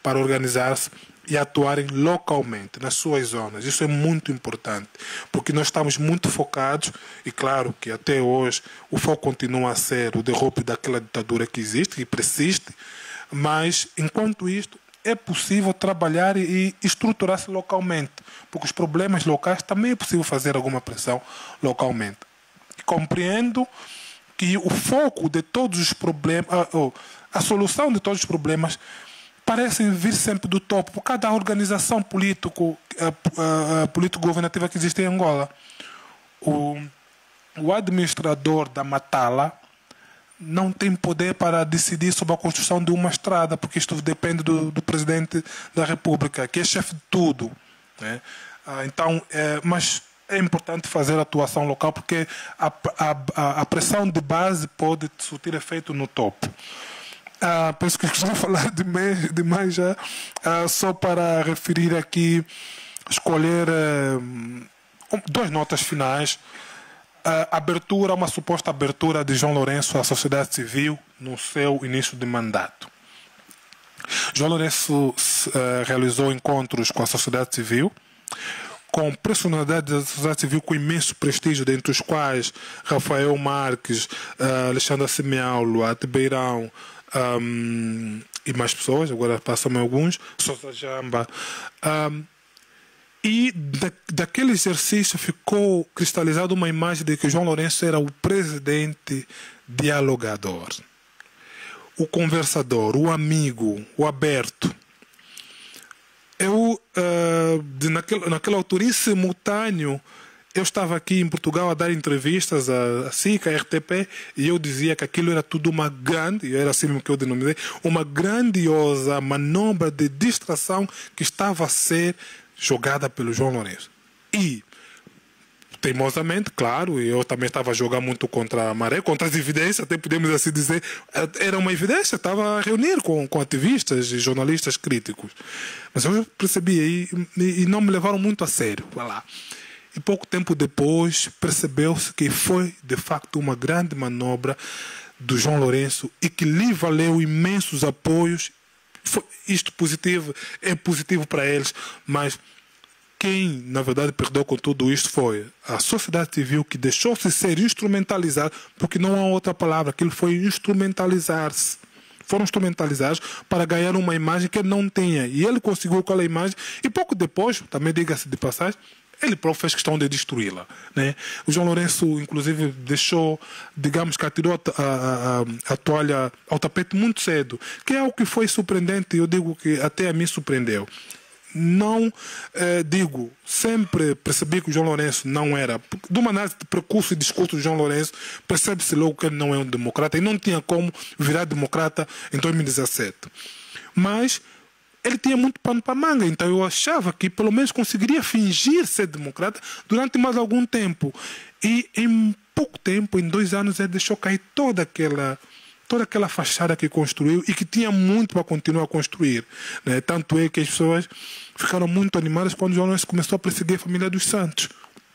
para organizar-se e atuarem localmente, nas suas zonas. Isso é muito importante, porque nós estamos muito focados, e claro que até hoje o foco continua a ser o derrubo daquela ditadura que existe, que persiste, mas enquanto isto é possível trabalhar e estruturar-se localmente, porque os problemas locais também é possível fazer alguma pressão localmente. Compreendo que o foco de todos os problemas, a, a solução de todos os problemas parecem vir sempre do topo, por cada organização político, a, a, político-governativa que existe em Angola. O, o administrador da Matala não tem poder para decidir sobre a construção de uma estrada, porque isto depende do, do presidente da República, que é chefe de tudo, né? Ah, então, é, mas é importante fazer a atuação local, porque a, a, a pressão de base pode surtir efeito no topo. Ah, penso que estou a falar demais, demais já, ah, só para referir aqui, escolher ah, duas notas finais. A abertura, uma suposta abertura de João Lourenço à sociedade civil no seu início de mandato. João Lourenço uh, realizou encontros com a sociedade civil, com personalidades da sociedade civil com imenso prestígio, dentre os quais Rafael Marques, uh, Alexandre Semeaulo, Ate Beirão um, e mais pessoas, agora passam alguns, Sousa Jamba. Um, E da, daquele exercício ficou cristalizada uma imagem de que João Lourenço era o presidente dialogador, o conversador, o amigo, o aberto. Eu, uh, de, naquele, naquela altura, em simultâneo, eu estava aqui em Portugal a dar entrevistas a, a SIC, a R T P, e eu dizia que aquilo era tudo uma grande, era assim mesmo que eu denominei, uma grandiosa manobra de distração que estava a ser jogada pelo João Lourenço. E, teimosamente, claro, eu também estava a jogar muito contra a maré, contra as evidências, até podemos assim dizer, era uma evidência, estava a reunir com, com ativistas e jornalistas críticos. Mas eu percebi e, e, e não me levaram muito a sério. Lá. E pouco tempo depois percebeu-se que foi, de facto, uma grande manobra do João Lourenço e que lhe valeu imensos apoios. Foi isto positivo, é positivo para eles, mas quem, na verdade, perdeu com tudo isto foi a sociedade civil, que deixou-se ser instrumentalizada, porque não há outra palavra, aquilo foi instrumentalizar-se. Foram instrumentalizados para ganhar uma imagem que ele não tinha. E ele conseguiu aquela imagem, e pouco depois, também diga-se de passagem, ele próprio fez questão de destruí-la, né? O João Lourenço, inclusive, deixou, digamos que atirou a, a, a, a toalha ao tapete muito cedo, que é algo que foi surpreendente, eu digo que até a mim surpreendeu. Não, eh, digo, sempre percebi que o João Lourenço não era, de uma análise de percurso e discurso do João Lourenço, percebe-se logo que ele não é um democrata, e não tinha como virar democrata em dois mil e dezassete. Mas ele tinha muito pano para manga, então eu achava que pelo menos conseguiria fingir ser democrata durante mais algum tempo. E em pouco tempo, em dois anos, ele deixou cair toda aquela, toda aquela fachada que construiu e que tinha muito para continuar a construir, né? Tanto é que as pessoas ficaram muito animadas quando o João Lourenço começou a perseguir a família dos Santos.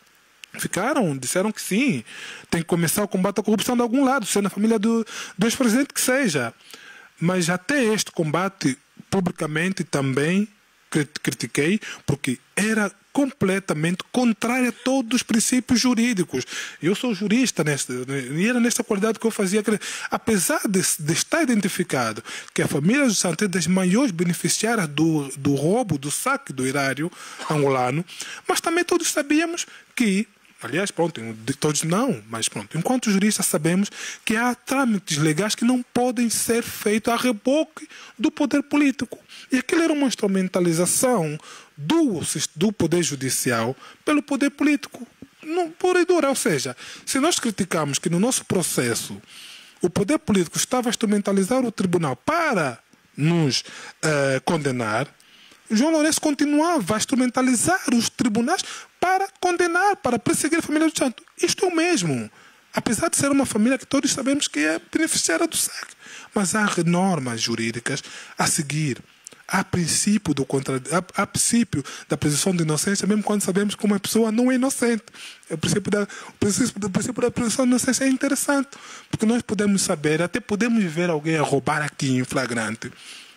Ficaram, disseram que sim, tem que começar o combate à corrupção de algum lado, seja na família do, do ex-presidente que seja. Mas até este combate, publicamente também critiquei, porque era completamente contrário a todos os princípios jurídicos. Eu sou jurista, nesta, e era nesta qualidade que eu fazia. Apesar de, de estar identificado que a família dos Santos é das maiores beneficiárias do, do roubo, do saque do erário angolano, mas também todos sabíamos que, aliás, pronto, todos não, mas pronto, enquanto juristas sabemos que há trâmites legais que não podem ser feitos a reboque do poder político. E aquilo era uma instrumentalização do, do poder judicial pelo poder político, no, pura e dura. Ou seja, se nós criticamos que no nosso processo o poder político estava a instrumentalizar o tribunal para nos uh, condenar, João Lourenço continuava a instrumentalizar os tribunais para condenar, para perseguir a família do Santos. Isto é o mesmo. Apesar de ser uma família que todos sabemos que é beneficiária do saque. Mas há normas jurídicas a seguir. Há princípio, do contra... há, há princípio da presunção de inocência, mesmo quando sabemos que uma pessoa não é inocente. O princípio da, o princípio, o princípio da presunção de inocência é interessante. Porque nós podemos saber, até podemos ver alguém a roubar aqui em flagrante.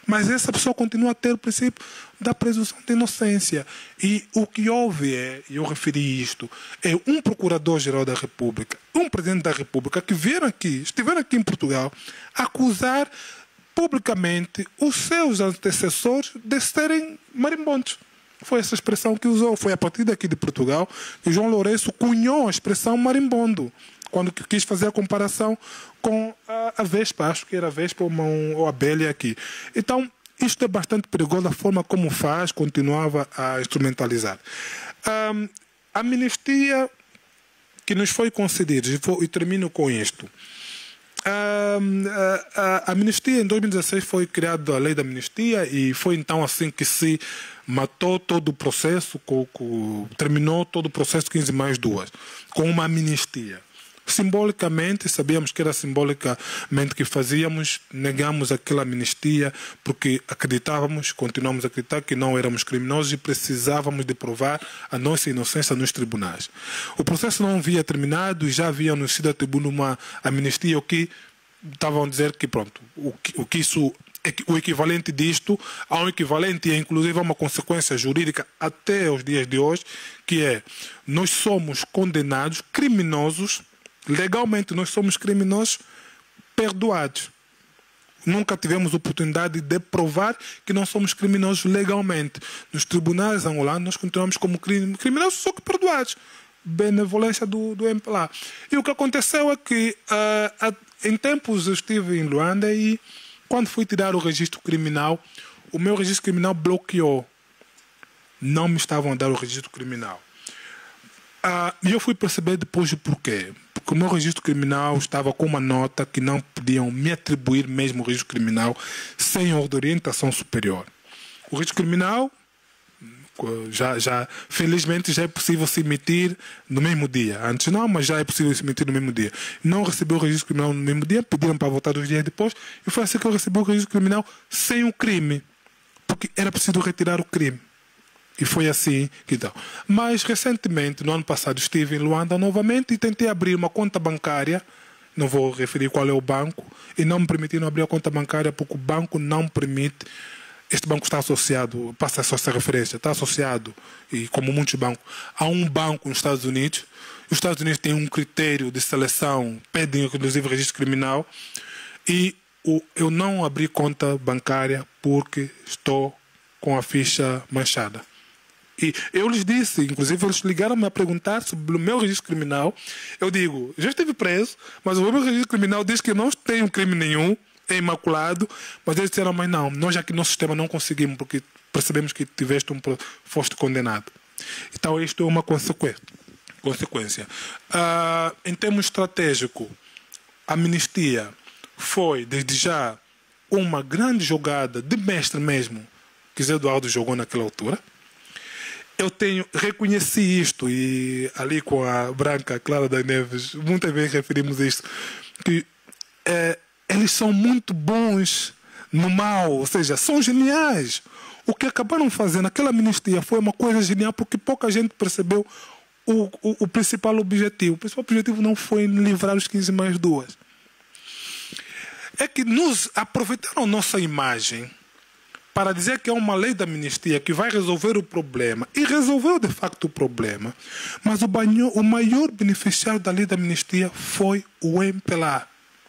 Mas essa pessoa continua a ter o princípio da presunção de inocência. E o que houve é, e eu referi isto, é um procurador-geral da República, um presidente da República que vieram aqui, estiveram aqui em Portugal, acusar publicamente os seus antecessores de serem marimbondos. Foi essa expressão que usou. Foi a partir daqui de Portugal que João Lourenço cunhou a expressão marimbondo, quando quis fazer a comparação com a, a Vespa, acho que era a Vespa ou, uma, ou a Bélia aqui. Então, isto é bastante perigoso, a forma como faz, continuava a instrumentalizar. Um, a amnistia que nos foi concedida, e, vou, e termino com isto. Um, a, a, a amnistia em dois mil e dezesseis foi criada a lei da amnistia e foi então assim que se matou todo o processo, com, com, terminou todo o processo quinze mais duas, com uma amnistia. Simbolicamente, sabíamos que era simbolicamente que fazíamos, negamos aquela amnistia porque acreditávamos, continuamos a acreditar que não éramos criminosos e precisávamos de provar a nossa inocência nos tribunais. O processo não havia terminado e já havia anunciado a tribuna uma amnistia, o que estavam a dizer que, pronto, o que, o que isso, o equivalente disto há um equivalente e inclusive há uma consequência jurídica até os dias de hoje, que é, nós somos condenados, criminosos, legalmente nós somos criminosos perdoados. Nunca tivemos oportunidade de provar que não somos criminosos legalmente. Nos tribunais angolanos nós continuamos como criminosos, só que perdoados. Benevolência do, do M P L A. E o que aconteceu é que uh, uh, em tempos eu estive em Luanda e quando fui tirar o registro criminal, o meu registro criminal bloqueou. Não me estavam a dar o registro criminal. E uh, eu fui perceber depois o porquê. Porque o meu registro criminal estava com uma nota que não podiam me atribuir mesmo o registro criminal sem ordem de orientação superior. O registro criminal, já, já, felizmente, já é possível se emitir no mesmo dia. Antes não, mas já é possível se emitir no mesmo dia. Não recebi o registro criminal no mesmo dia, pediram para votar dois dias depois, e foi assim que eu recebi o registro criminal sem o crime. Porque era preciso retirar o crime. E foi assim que então. Mas recentemente, no ano passado, estive em Luanda novamente e tentei abrir uma conta bancária, não vou referir qual é o banco, e não me permitiram abrir a conta bancária porque o banco não permite. Este banco está associado, passa a essa referência, está associado, e como muitos bancos, a um banco nos Estados Unidos. Os Estados Unidos têm um critério de seleção, pedem inclusive registro criminal, e o, eu não abri conta bancária porque estou com a ficha manchada. E eu lhes disse, inclusive eles ligaram-me a perguntar sobre o meu registro criminal. Eu digo, já estive preso, mas o meu registro criminal diz que eu não tenho crime nenhum, é imaculado. Mas eles disseram, mas não, nós aqui no nosso sistema não conseguimos, porque percebemos que tiveste um, foste condenado. Então isto é uma consequência. consequência. Uh, em termos estratégicos, a amnistia foi, desde já, uma grande jogada de mestre mesmo, que Zé Eduardo jogou naquela altura. Eu tenho, reconheci isto, e ali com a Branca Clara das Neves, muitas vezes referimos isto, que é, eles são muito bons no mal, ou seja, são geniais. O que acabaram fazendo, aquela amnistia foi uma coisa genial porque pouca gente percebeu o, o, o principal objetivo. O principal objetivo não foi livrar os quinze mais duas. É que nos aproveitaram nossa imagem para dizer que é uma lei da amnistia que vai resolver o problema. E resolveu, de facto, o problema. Mas o, banho, o maior beneficiário da lei da amnistia foi o M P L A.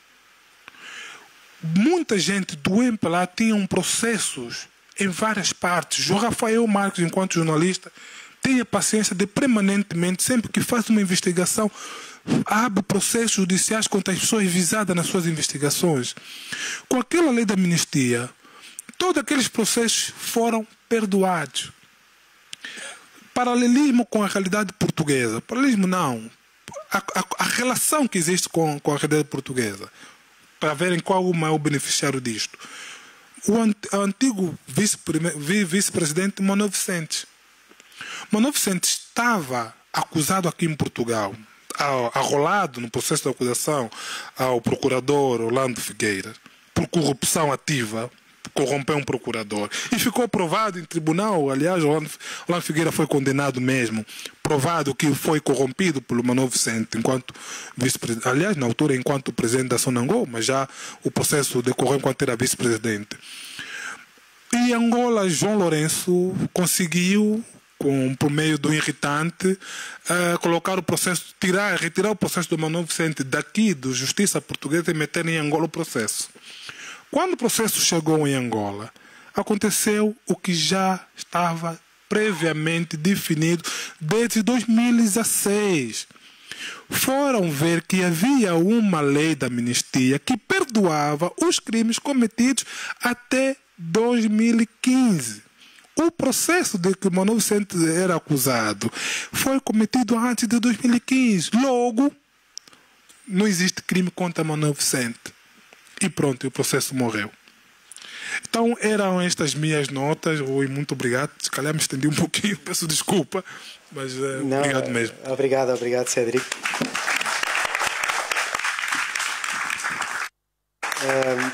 Muita gente do M P L A tinha processos em várias partes. O Rafael Marques, enquanto jornalista, tem a paciência de permanentemente, sempre que faz uma investigação, abre processos judiciais contra as pessoas visadas nas suas investigações. Com aquela lei da amnistia, todos aqueles processos foram perdoados. Paralelismo com a realidade portuguesa. Paralelismo não. A, a, a relação que existe com, com a realidade portuguesa. Para verem qual é o maior beneficiário disto. O, ant, o antigo vice-presidente Manuel Vicente. Manuel Vicente estava acusado aqui em Portugal, arrolado no processo de acusação ao procurador Orlando Figueira, por corrupção ativa, corrompeu um procurador. E ficou provado em tribunal, aliás, o Orlando Figueira foi condenado mesmo, provado que foi corrompido pelo Manuel Vicente, enquanto vice-presidente, aliás, na altura, enquanto presidente da Sonangol, mas já o processo decorreu enquanto era vice-presidente. E Angola, João Lourenço conseguiu, com, por meio do irritante, uh, colocar o processo, tirar, retirar o processo do Manuel Vicente daqui, do Justiça Portuguesa, e meter em Angola o processo. Quando o processo chegou em Angola, aconteceu o que já estava previamente definido desde dois mil e dezesseis. Foram ver que havia uma lei da amnistia que perdoava os crimes cometidos até dois mil e quinze. O processo de que Manuel Vicente era acusado foi cometido antes de dois mil e quinze. Logo, não existe crime contra Manuel Vicente. E pronto, o processo morreu. Então, eram estas minhas notas. Rui, muito obrigado. Se calhar me estendi um pouquinho, peço desculpa, mas uh, não, obrigado mesmo. Obrigado, obrigado, Cédric. Um,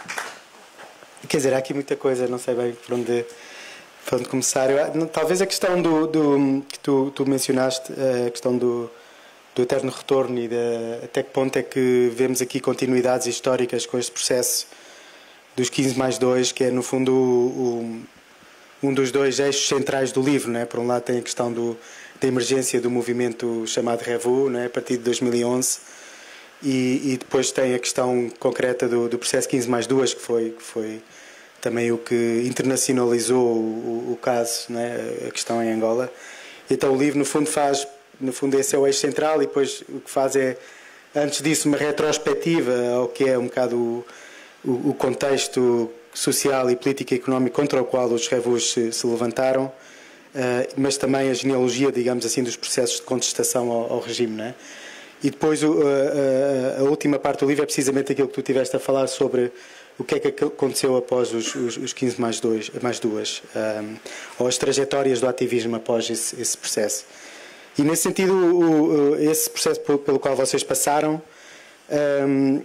quer dizer, há aqui muita coisa, não sei bem por onde, por onde começar. Eu, talvez a questão do, do que tu, tu mencionaste, a questão do, do eterno retorno e de, até que ponto é que vemos aqui continuidades históricas com este processo dos quinze mais dois, que é no fundo o, o, um dos dois eixos centrais do livro, né? Por um lado tem a questão do, da emergência do movimento chamado Revu, né? A partir de dois mil e onze, e, e depois tem a questão concreta do, do processo quinze mais dois, que foi, que foi também o que internacionalizou o, o caso, né? A questão em Angola. Então o livro no fundo faz, no fundo esse é o eixo central, e depois o que faz é, antes disso, uma retrospectiva ao que é um bocado o o contexto social e político e económico contra o qual os revus se, se levantaram, mas também a genealogia, digamos assim, dos processos de contestação ao, ao regime, não é? E depois a, a, a última parte do livro é precisamente aquilo que tu tiveste a falar sobre o que é que aconteceu após os, os, os quinze mais dois, mais duas, um, ou as trajetórias do ativismo após esse, esse processo. E nesse sentido, o, o, esse processo pelo qual vocês passaram, um,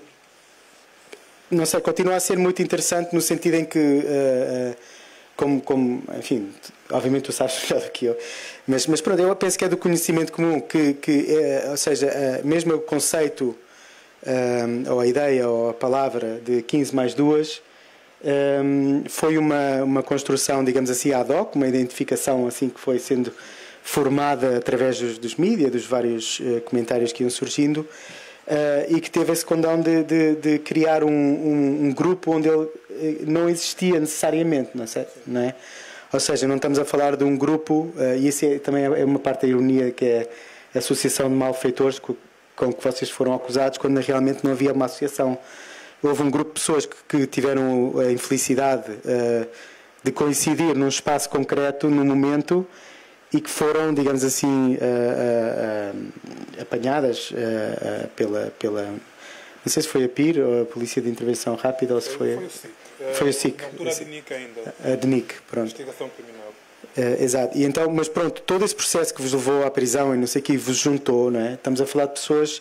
não sei, continua a ser muito interessante no sentido em que, uh, uh, como, como, enfim, obviamente tu sabes melhor do que eu, mas, mas pronto, eu penso que é do conhecimento comum, que, que uh, ou seja, uh, mesmo o conceito, uh, ou a ideia, ou a palavra de quinze mais duas, um, foi uma, uma construção, digamos assim, ad hoc, uma identificação assim que foi sendo formada através dos, dos mídias, dos vários uh, comentários que iam surgindo, Uh, e que teve esse condão de, de, de criar um, um, um grupo onde ele não existia necessariamente, não, sei, não é? Ou seja, não estamos a falar de um grupo, uh, e isso é, também é uma parte da ironia, que é a associação de malfeitores com, com que vocês foram acusados, quando realmente não havia uma associação. Houve um grupo de pessoas que, que tiveram a infelicidade uh, de coincidir num espaço concreto, num momento, e que foram, digamos assim, uh, uh, uh, apanhadas uh, uh, pela, pela... Não sei se foi a P I R, ou a Polícia de Intervenção Rápida, ou se foi... Foi o S I C. Na altura a D N I C ainda. A D N I C, pronto. Investigação Criminal. Uh, exato. E então, mas pronto, todo esse processo que vos levou à prisão e não sei o que, vos juntou, não é? Estamos a falar de pessoas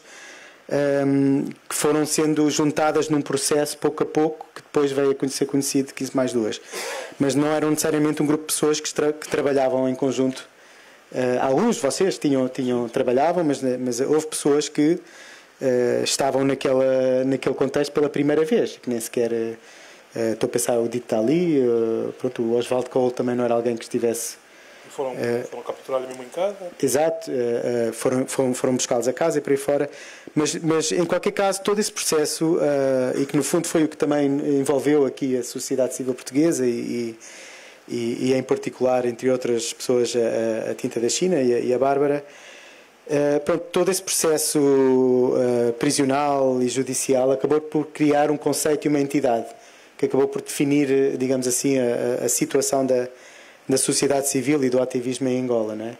um, que foram sendo juntadas num processo, pouco a pouco, que depois veio a ser conhecido quinze mais duas. Mas não eram necessariamente um grupo de pessoas que, tra que trabalhavam em conjunto. Uh, alguns de vocês tinham, tinham, trabalhavam, mas, mas houve pessoas que uh, estavam naquela, naquele contexto pela primeira vez, que nem sequer... Uh, estou a pensar, o Dito está ali, uh, pronto, o Oswaldo Cole também não era alguém que estivesse... Foram, uh, foram capturados mesmo em casa? Exato, uh, foram, foram, foram buscá-los a casa e por aí fora, mas, mas em qualquer caso todo esse processo, uh, e que no fundo foi o que também envolveu aqui a sociedade civil portuguesa e... E, e em particular, entre outras pessoas, a, a Tinta da China e a, e a Bárbara, uh, pronto, todo esse processo uh, prisional e judicial acabou por criar um conceito e uma entidade que acabou por definir, digamos assim, a, a situação da, da sociedade civil e do ativismo em Angola, não é?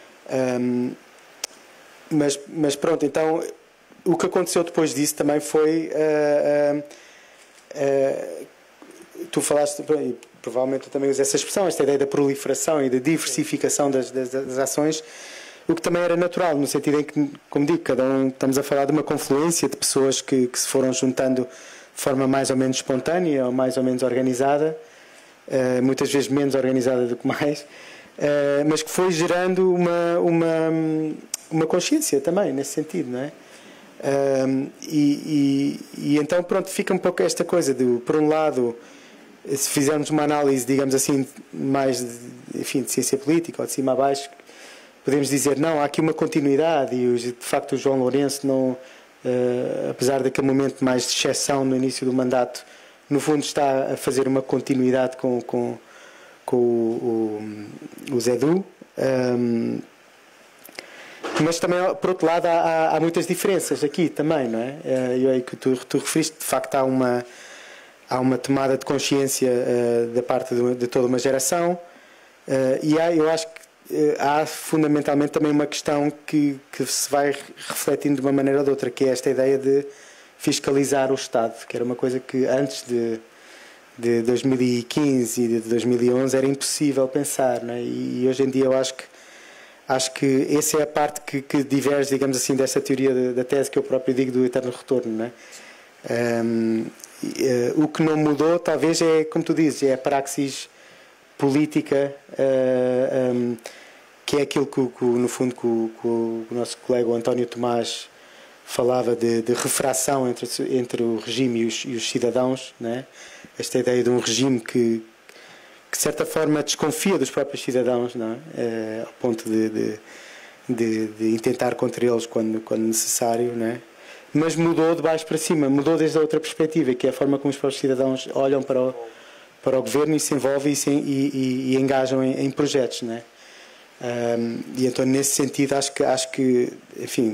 Um, mas, mas pronto, então o que aconteceu depois disso também foi uh, uh, uh, tu falaste, provavelmente tu também usas essa expressão, esta ideia da proliferação e da diversificação das, das, das ações, o que também era natural, no sentido em que, como digo, cada um, estamos a falar de uma confluência de pessoas que, que se foram juntando de forma mais ou menos espontânea ou mais ou menos organizada, uh, muitas vezes menos organizada do que mais, uh, mas que foi gerando uma, uma, uma consciência também, nesse sentido, não é? Uh, e, e, e então, pronto, fica um pouco esta coisa de, por um lado, se fizermos uma análise, digamos assim, mais de, enfim, de ciência política ou de cima a baixo, podemos dizer, não, há aqui uma continuidade e, de facto, o João Lourenço, não, uh, apesar daquele momento mais de exceção no início do mandato, no fundo está a fazer uma continuidade com, com, com o, o, o Zé Du. Um, mas também, por outro lado, há, há muitas diferenças aqui também, não é? Eu aí que tu, tu referiste, de facto, há uma, há uma tomada de consciência uh, da parte de, de toda uma geração uh, e há, eu acho que uh, há fundamentalmente também uma questão que, que se vai refletindo de uma maneira ou de outra, que é esta ideia de fiscalizar o Estado, que era uma coisa que antes de, de dois mil e quinze e de dois mil e onze era impossível pensar, não é? E, e hoje em dia eu acho que acho que essa é a parte que, que diverge, digamos assim, dessa teoria de, da tese que eu próprio digo do eterno retorno, não é? Um, uh, o que não mudou, talvez, é, como tu dizes, é a praxis política, uh, um, que é aquilo que, que no fundo, que o, que o nosso colega António Tomás falava de, de refração entre, entre o regime e os, e os cidadãos, né? Esta ideia de um regime que, que, de certa forma, desconfia dos próprios cidadãos, não é? É, ao ponto de, de, de, de intentar contra eles quando, quando necessário, né? Mas mudou de baixo para cima, mudou desde a outra perspectiva, que é a forma como os próprios cidadãos olham para o, para o governo e se envolvem e, se, e, e, e engajam em, em projetos, né? Um, e então, nesse sentido, acho que, acho que enfim,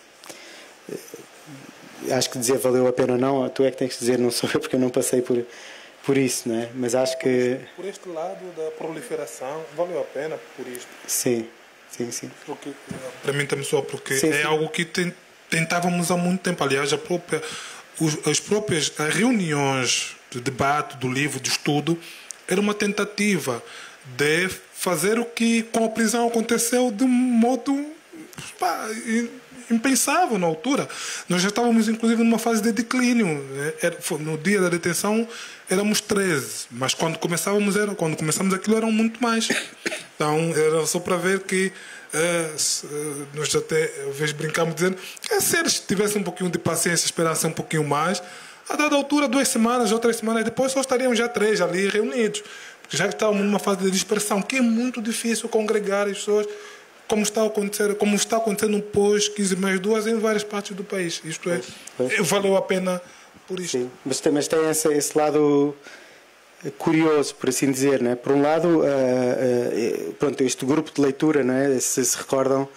acho que dizer valeu a pena ou não, tu é que tens que dizer, não sou eu, porque eu não passei por, por isso, né? Mas acho que... Por este lado da proliferação, valeu a pena por isto? Sim, sim, sim. Porque, para mim também só, porque sim, é sim. algo que tem, tentávamos há muito tempo. Aliás, a própria, os, as próprias as reuniões de debate, do livro, de estudo, era uma tentativa de fazer o que com a prisão aconteceu de um modo... Pá, impensável na altura. Nós já estávamos inclusive numa fase de declínio. No dia da detenção éramos treze, mas quando começávamos era, quando começamos aquilo eram muito mais. Então era só para ver que é, se, nós até às vezes brincamos dizendo que se eles tivessem um pouquinho de paciência, esperassem um pouquinho mais, a dada altura, duas semanas ou três semanas depois, só estariam já três ali reunidos, porque já estávamos numa fase de dispersão, que é muito difícil congregar as pessoas, como está acontecendo, como está acontecendo no pós quinze mais duas em várias partes do país. Isto é, pois, pois. Valeu a pena por isto. Sim, mas tem, mas tem esse, esse lado curioso, por assim dizer, não é? Por um lado, uh, uh, pronto, este grupo de leitura, não é? Se se recordam,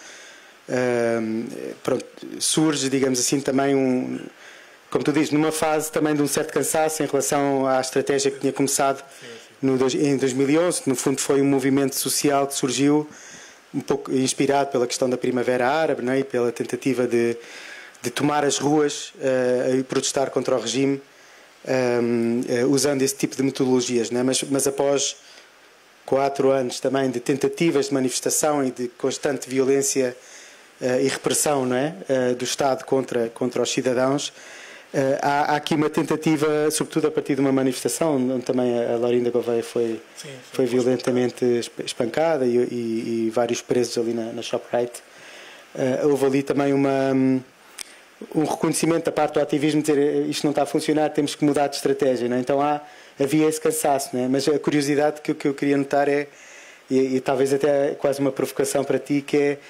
uh, pronto, surge, digamos assim, também um, como tu dizes, numa fase também de um certo cansaço em relação à estratégia que tinha começado sim, sim. No, em dois mil e onze, que no fundo foi um movimento social que surgiu um pouco inspirado pela questão da Primavera Árabe, não é? E pela tentativa de, de tomar as ruas uh, e protestar contra o regime um, uh, usando esse tipo de metodologias, não é? mas, mas após quatro anos também de tentativas de manifestação e de constante violência uh, e repressão, não é? uh, do Estado contra, contra os cidadãos, Uh, há, há aqui uma tentativa, sobretudo a partir de uma manifestação, onde também a Laurinda Gouveia foi, sim, sim, foi violentamente espancada e, e, e vários presos ali na, na ShopRite. Uh, houve ali também uma, um reconhecimento da parte do ativismo, de dizer isto não está a funcionar, temos que mudar de estratégia. Não é? Então há, havia esse cansaço, não é? Mas a curiosidade que, que eu queria notar é, e, e talvez até quase uma provocação para ti, que é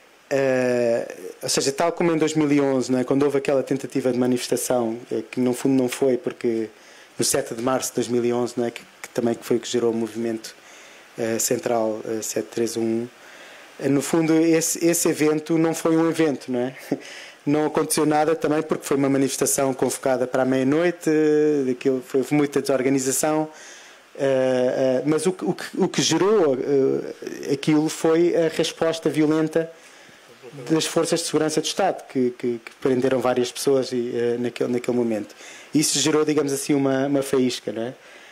Uh, ou seja, tal como em dois mil e onze, não é? Quando houve aquela tentativa de manifestação, que no fundo não foi, porque no sete de março de dois mil e onze, não é? que, que também foi que gerou o movimento uh, central uh, sete três um, uh, no fundo esse, esse evento não foi um evento, não é? Não aconteceu nada também porque foi uma manifestação convocada para a meia-noite, uh, foi muita desorganização, uh, uh, mas o, o, que, o que gerou uh, aquilo foi a resposta violenta das forças de segurança do Estado, que, que, que prenderam várias pessoas e, uh, naquele, naquele momento. Isso gerou, digamos assim, uma, uma faísca, não é?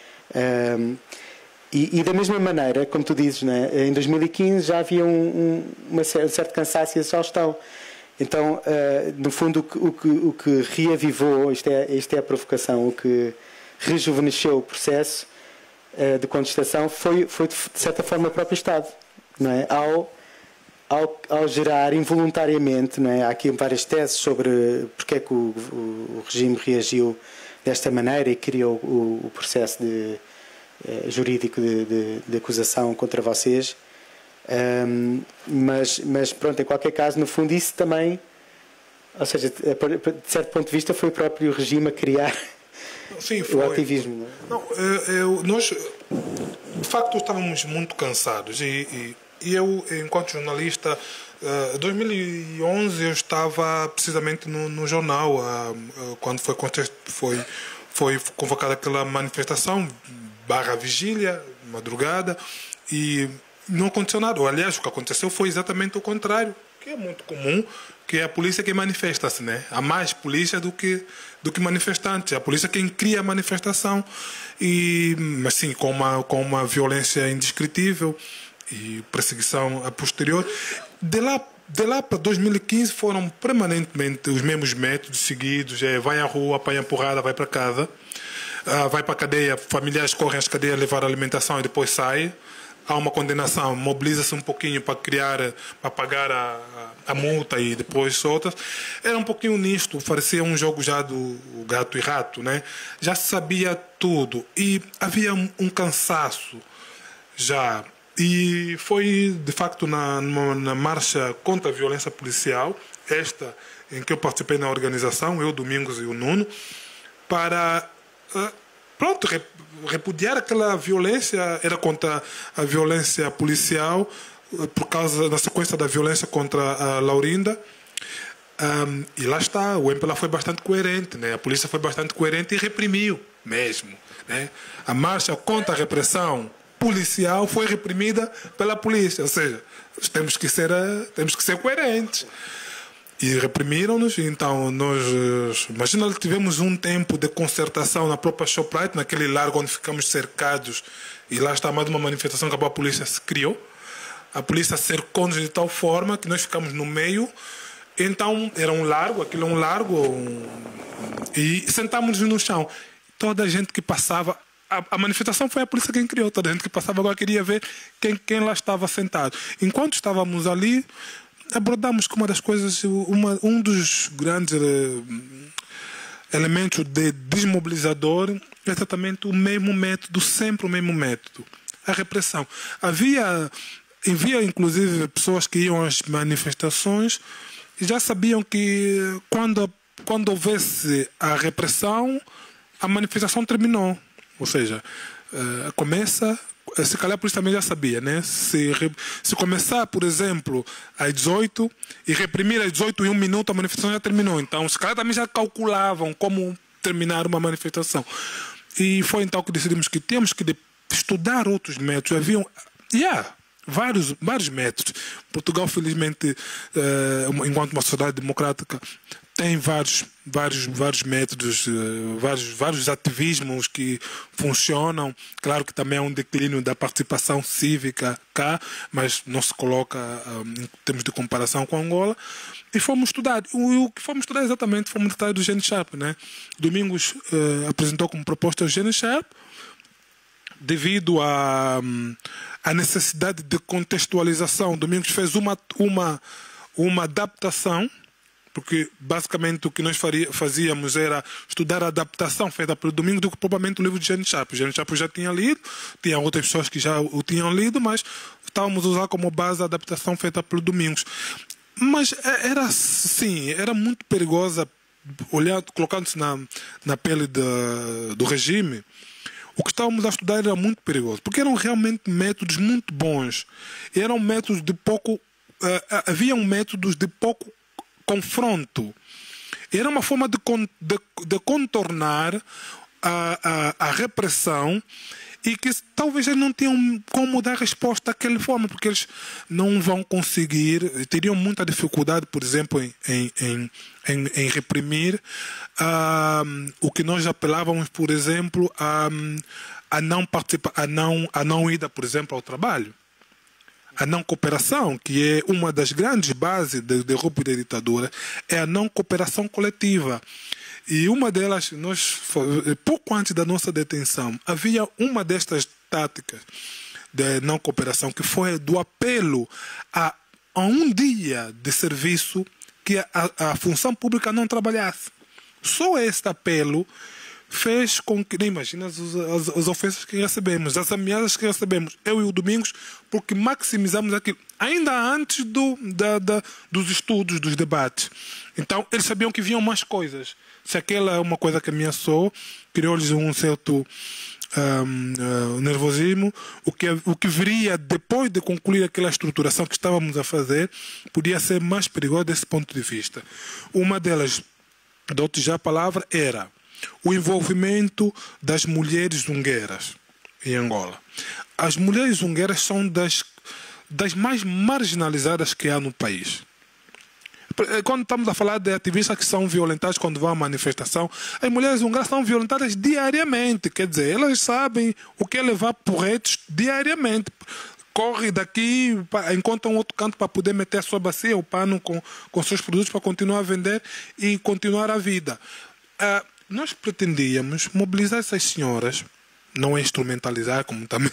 Um, e, e da mesma maneira, como tu dizes, não é? Em dois mil e quinze já havia um, um, uma, um certo cansaço e exaustão. Então, uh, no fundo, o que, o, que, o que reavivou, isto é, isto é a provocação, o que rejuvenesceu o processo uh, de contestação foi, foi, de certa forma, o próprio Estado, não é? Ao Ao, ao gerar involuntariamente, não é? Há aqui várias teses sobre porque é que o, o, o regime reagiu desta maneira e criou o, o processo de, uh, jurídico de, de, de acusação contra vocês. Um, mas, mas pronto, em qualquer caso, no fundo isso também, ou seja, de certo ponto de vista foi o próprio regime a criar Sim, foi. o ativismo. Não, eu, nós de facto estávamos muito cansados e, e, e eu, enquanto jornalista, em dois mil e onze eu estava precisamente no, no jornal quando foi, foi, foi convocada aquela manifestação barra vigília, madrugada, e não aconteceu nada. Aliás, o que aconteceu foi exatamente o contrário, que é muito comum, que é a polícia que manifesta-se, né? Há mais polícia do que, do que manifestantes. É a polícia quem cria a manifestação, e, assim, com uma, com uma violência indescritível e perseguição a posterior. De lá, de lá para dois mil e quinze foram permanentemente os mesmos métodos seguidos. É, vai à rua, apanha porrada, vai para casa, uh, vai para a cadeia, familiares correm às cadeias levar alimentação e depois saem. Há uma condenação, mobiliza-se um pouquinho para criar, para pagar a, a, a multa e depois solta. Era um pouquinho nisto, parecia um jogo já do gato e rato, né? Já se sabia tudo e havia um, um cansaço já. E foi, de facto, na, na marcha contra a violência policial, esta em que eu participei na organização, eu, Domingos e o Nuno, para... Uh, Pronto, repudiar aquela violência, era contra a violência policial, por causa da sequência da violência contra a Laurinda. Um, e lá está, o M P L A foi bastante coerente, né? A polícia foi bastante coerente e reprimiu mesmo, né? A marcha contra a repressão policial foi reprimida pela polícia, ou seja, temos que ser, temos que ser coerentes. E reprimiram-nos, então nós, imagina, tivemos um tempo de concertação na própria Shoprite, naquele largo onde ficamos cercados, e lá está mais uma manifestação que a polícia se criou. A polícia cercou-nos de tal forma que nós ficamos no meio, então era um largo, aquilo é um largo, um, e sentámos-nos no chão. Toda a gente que passava, a, a manifestação foi a polícia quem criou, toda a gente que passava agora queria ver quem, quem lá estava sentado. Enquanto estávamos ali, abordamos que uma das coisas, uma, um dos grandes uh, elementos de desmobilizador é exatamente o mesmo método, sempre o mesmo método, a repressão. Havia, havia inclusive pessoas que iam às manifestações e já sabiam que quando, quando houvesse a repressão, a manifestação terminou. Ou seja, uh, começa... Se calhar por isso também já sabia, né? Se, se começar, por exemplo, às dezoito e reprimir às dezoito e um minuto, a manifestação já terminou. Então, se calhar também já calculavam como terminar uma manifestação. E foi então que decidimos que temos que estudar outros métodos. Haviam, yeah, vários, vários métodos. Portugal, felizmente, uh, enquanto uma sociedade democrática, tem vários, vários, vários métodos, vários, vários ativismos que funcionam. Claro que também é um declínio da participação cívica cá, mas não se coloca um, em termos de comparação com Angola. E fomos estudar. O, o que fomos estudar exatamente, fomos estudar do Gene Sharp, né? Domingos uh, apresentou como proposta o Gene Sharp, devido à a, a necessidade de contextualização. Domingos fez uma, uma, uma adaptação, porque basicamente o que nós faria, fazíamos era estudar a adaptação feita pelo Domingos do que propriamente o livro de Gene Sharp. O Gene Sharp já tinha lido, tinha outras pessoas que já o tinham lido, mas estávamos a usar como base a adaptação feita pelo Domingos. Mas era sim, era muito perigosa, olhando, colocando-se na, na pele da, do regime. O que estávamos a estudar era muito perigoso, porque eram realmente métodos muito bons. Eram métodos de pouco... Uh, haviam métodos de pouco confronto. Era uma forma de, de, de contornar a, a, a repressão, e que talvez eles não tenham como dar resposta daquela forma, porque eles não vão conseguir, teriam muita dificuldade, por exemplo, em, em, em, em, em reprimir uh, o que nós apelávamos, por exemplo, a, a não participar, a não, a não ida, por exemplo, ao trabalho. A não cooperação, que é uma das grandes bases da derrubo da ditadura, é a não cooperação coletiva. E uma delas, nós, pouco antes da nossa detenção, havia uma destas táticas de não cooperação, que foi do apelo a, a um dia de serviço que a, a função pública não trabalhasse. Só este apelo fez com que, nem imaginas as, as, as ofensas que recebemos, as ameaças que recebemos, eu e o Domingos, porque maximizamos aquilo, ainda antes do, da, da, dos estudos, dos debates. Então, eles sabiam que vinham mais coisas. Se aquela é uma coisa que ameaçou, criou-lhes um certo um, uh, nervosismo, o que, o que viria depois de concluir aquela estruturação que estávamos a fazer, podia ser mais perigoso desse ponto de vista. Uma delas, dou-te já a palavra, era o envolvimento das mulheres zungueiras em Angola. As mulheres zungueiras são das, das mais marginalizadas que há no país. Quando estamos a falar de ativistas que são violentados quando vão à manifestação, as mulheres zungueiras são violentadas diariamente. Quer dizer, elas sabem o que é levar porretes diariamente. Corre daqui, encontra um outro canto para poder meter a sua bacia, o pano com, com seus produtos para continuar a vender e continuar a vida. Uh, nós pretendíamos mobilizar essas senhoras, não é instrumentalizar, como também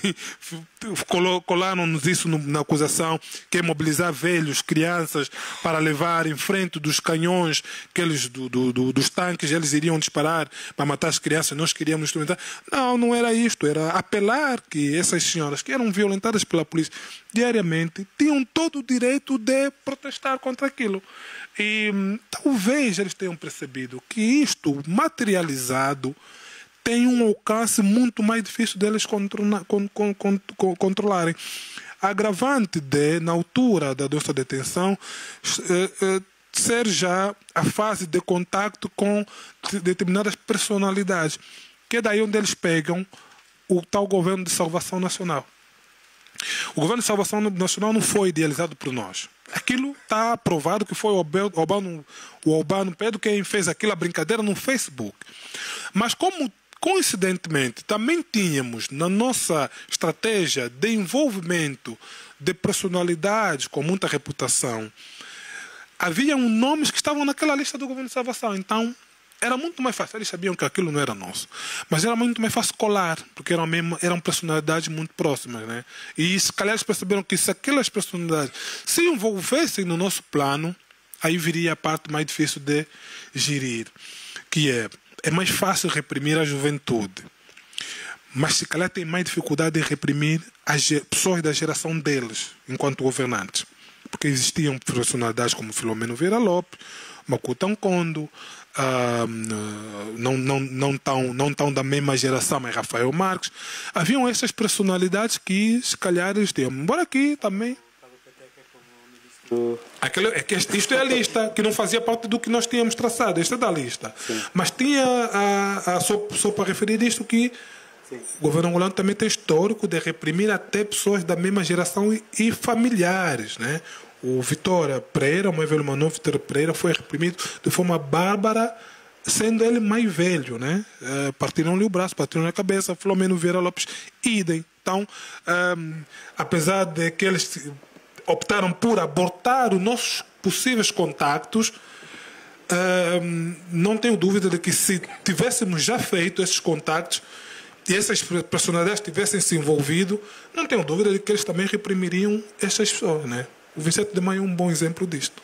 colaram-nos isso na acusação, que é mobilizar velhos, crianças, para levar em frente dos canhões que eles, do, do, do, dos tanques, eles iriam disparar para matar as crianças, nós queríamos instrumentar. Não, não era isto, era apelar que essas senhoras, que eram violentadas pela polícia diariamente, tinham todo o direito de protestar contra aquilo. E talvez eles tenham percebido que isto materializado tem um alcance muito mais difícil deles controlar, con, con, con, con, controlarem. A agravante de, na altura da nossa detenção, eh, eh, ser já a fase de contacto com determinadas personalidades, que é daí onde eles pegam o tal governo de salvação nacional. O governo de salvação nacional não foi idealizado por nós. Aquilo está provado que foi o Albano, o Albano Pedro quem fez aquela brincadeira no Facebook. Mas como coincidentemente, também tínhamos na nossa estratégia de envolvimento de personalidades com muita reputação, haviam nomes que estavam naquela lista do governo de salvação. Então, era muito mais fácil. Eles sabiam que aquilo não era nosso. Mas era muito mais fácil colar, porque eram, mesmo, eram personalidades muito próximas. Né? E se calhar eles perceberam que se aquelas personalidades se envolvessem no nosso plano, aí viria a parte mais difícil de gerir, que é É mais fácil reprimir a juventude, mas se calhar tem mais dificuldade em reprimir as pessoas da geração deles, enquanto governantes. Porque existiam personalidades como Filomeno Vieira Lopes, Makuta Nkondo, uh, não, não, não, tão, não tão da mesma geração, mas Rafael Marques. Haviam essas personalidades que se calhar eles tinham. Embora aqui também. Aquilo, é que isto é a lista, que não fazia parte do que nós tínhamos traçado. Esta é da lista. Sim. Mas tinha, a, a, só, só para referir isto, que Sim. o governo angolano também tem histórico de reprimir até pessoas da mesma geração e, e familiares. Né? O Vitória Pereira, o mais velho Manoel Vitória Pereira, foi reprimido de forma bárbara, sendo ele mais velho. Né? Uh, partiram-lhe o braço, partiram-lhe a cabeça. Filomeno Vieira Lopes, idem. Então, um, apesar de que eles optaram por abortar os nossos possíveis contactos, uh, não tenho dúvida de que se tivéssemos já feito esses contactos e essas personalidades tivessem se envolvido, não tenho dúvida de que eles também reprimiriam essas pessoas. Né? O vinte e sete de maio é um bom exemplo disto.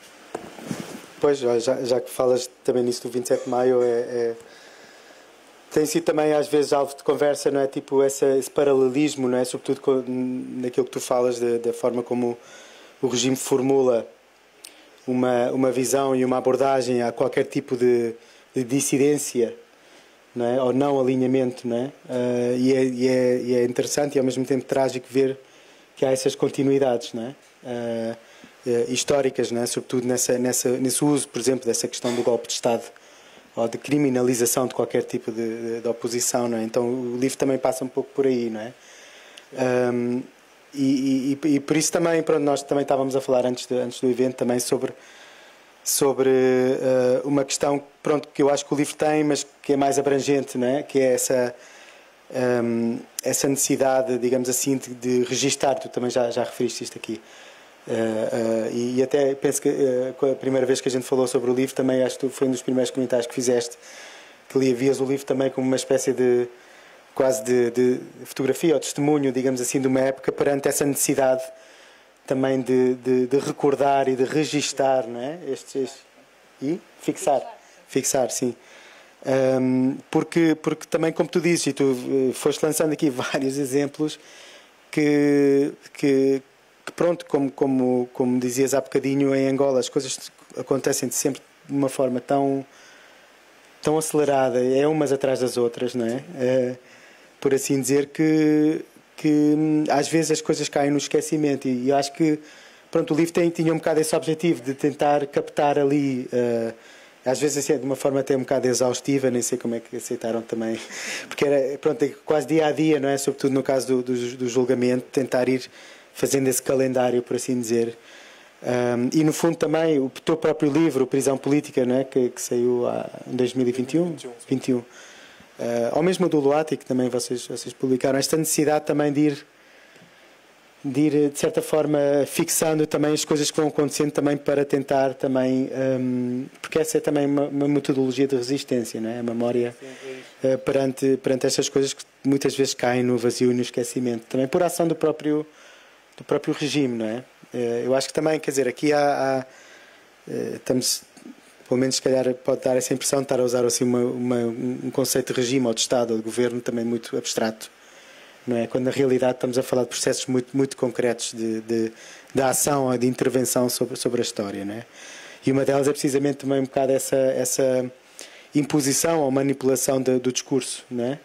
Pois, já, já que falas também nisso do vinte e sete de maio, é, é, tem sido também às vezes alvo de conversa, não é? Tipo essa, esse paralelismo, não é? Sobretudo com, naquilo que tu falas de, da forma como o regime formula uma, uma visão e uma abordagem a qualquer tipo de, de dissidência, não é? Ou não alinhamento, não é? Uh, e, é, e, é, e é interessante e ao mesmo tempo trágico ver que há essas continuidades, não é? Uh, uh, históricas, não é? Sobretudo nessa, nessa, nesse uso, por exemplo, dessa questão do golpe de Estado ou de criminalização de qualquer tipo de, de, de oposição, não é? Então o livro também passa um pouco por aí, não é? Um, e, e, e por isso também, pronto, nós também estávamos a falar antes, de, antes do evento também sobre, sobre uh, uma questão, pronto, que eu acho que o livro tem, mas que é mais abrangente, não é? Que é essa, um, essa necessidade, digamos assim, de, de registar, tu também já, já referiste isto aqui. Uh, uh, e, e até penso que uh, a primeira vez que a gente falou sobre o livro também acho que foi um dos primeiros comentários que fizeste, que li, vias o livro também como uma espécie de quase de, de fotografia ou testemunho, digamos assim, de uma época perante essa necessidade também de, de, de recordar e de registar, não é? Estes, estes, e fixar, fixar, sim, Um, porque, porque também, como tu dizes, e tu uh, foste lançando aqui vários exemplos que, que, que pronto, como, como, como dizias há bocadinho, em Angola as coisas acontecem sempre de uma forma tão, tão acelerada, é umas atrás das outras, não é? Uh, por assim dizer, que, que às vezes as coisas caem no esquecimento, e, e eu acho que pronto, o livro tem, tinha um bocado esse objetivo de tentar captar ali... Uh, às vezes assim, de uma forma até um bocado exaustiva, nem sei como é que aceitaram também, porque era pronto, quase dia a dia, não é? Sobretudo no caso do, do, do julgamento, tentar ir fazendo esse calendário, por assim dizer. Um, e no fundo também o teu próprio livro, Prisão Política, não é? que, que saiu há, em dois mil e vinte e um, vinte e um. Uh, ou mesmo do Luati, que também vocês, vocês publicaram, esta necessidade também de ir de ir, de certa forma, fixando também as coisas que vão acontecendo também para tentar também, um, porque essa é também uma, uma metodologia de resistência, não é? A memória uh, perante, perante estas coisas que muitas vezes caem no vazio e no esquecimento, também por ação do próprio, do próprio regime, não é? Uh, eu acho que também, quer dizer, aqui há, há uh, estamos, pelo menos se calhar pode dar essa impressão de estar a usar assim uma, uma, um conceito de regime ou de Estado ou de governo também muito abstrato. Não é? Quando na realidade estamos a falar de processos muito, muito concretos de, de, de ação ou de intervenção sobre, sobre a história, não é? E uma delas é precisamente também um bocado essa, essa imposição ou manipulação de, do discurso, não é?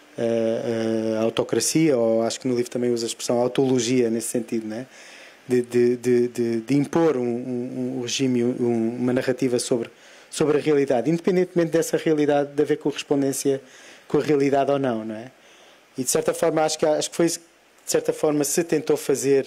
A, a autocracia, ou acho que no livro também usa a expressão autologia nesse sentido, não é? De, de, de, de, de impor um, um, um regime, um, uma narrativa sobre, sobre a realidade, independentemente dessa realidade de haver correspondência com a realidade ou não, não é? E de certa forma acho que, acho que foi de certa forma se tentou fazer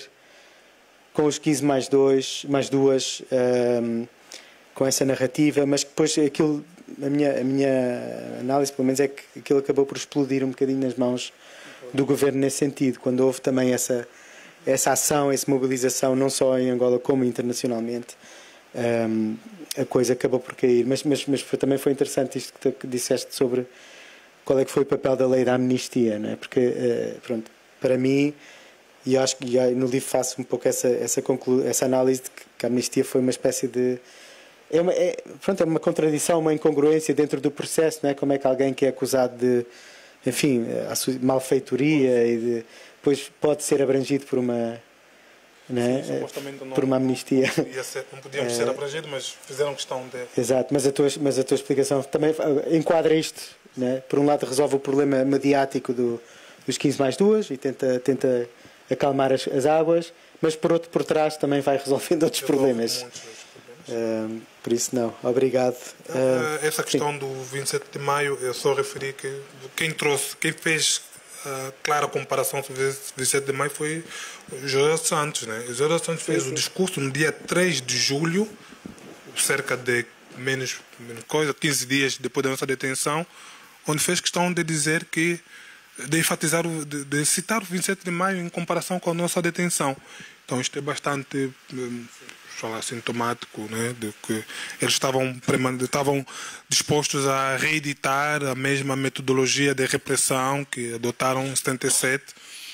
com os quinze mais dois, mais duas, um, com essa narrativa, mas que depois aquilo, a minha, a minha análise pelo menos é que aquilo acabou por explodir um bocadinho nas mãos do governo nesse sentido, quando houve também essa, essa ação, essa mobilização, não só em Angola como internacionalmente, um, a coisa acabou por cair. Mas, mas, mas foi, também foi interessante isto que, que disseste sobre qual é que foi o papel da lei da amnistia, não é? Porque, uh, pronto, para mim, e acho que no livro faço um pouco essa, essa, conclu essa análise de que a amnistia foi uma espécie de... É uma, é, pronto, é uma contradição, uma incongruência dentro do processo, não é? Como é que alguém que é acusado de, enfim, a malfeitoria e de, depois pode ser abrangido por uma... Não é? Sim, supostamente não, por uma amnistia. Não, podia ser, não podíamos é, ser abrangidos, mas fizeram questão de... Exato, mas a tua, mas a tua explicação também enquadra isto, não é? Por um lado resolve o problema mediático do, dos quinze mais duas e tenta, tenta acalmar as, as águas, mas por outro, por trás também vai resolvendo outros Eu problemas. problemas. Uh, por isso não, obrigado. Uh, Essa questão sim. do vinte e sete de maio, eu só referi que quem trouxe, quem fez a clara comparação sobre o vinte e sete de maio foi o José Santos, né? O José Santos fez sim, sim. o discurso no dia três de julho, cerca de menos, menos coisa, quinze dias depois da nossa detenção, onde fez questão de dizer que, de enfatizar, o, de, de citar o vinte e sete de maio em comparação com a nossa detenção. Então isto é bastante, falar sintomático, né, de que eles estavam, estavam dispostos a reeditar a mesma metodologia de repressão que adotaram em setenta e sete,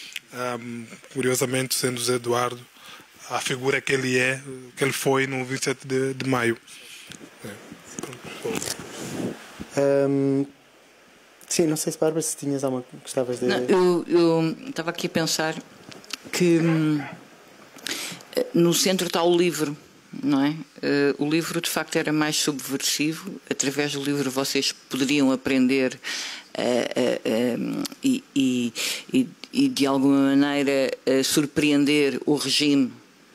um, curiosamente sendo José Eduardo a figura que ele é, que ele foi no vinte e sete de maio. É. Um... Sim, não sei se, Bárbara, se tinhas alguma que gostavas de... Não, eu, eu estava aqui a pensar que hum, no centro está o livro, não é? Uh, o livro, de facto, era mais subversivo. Através do livro vocês poderiam aprender uh, uh, uh, e, e, e, e, de alguma maneira, uh, surpreender o regime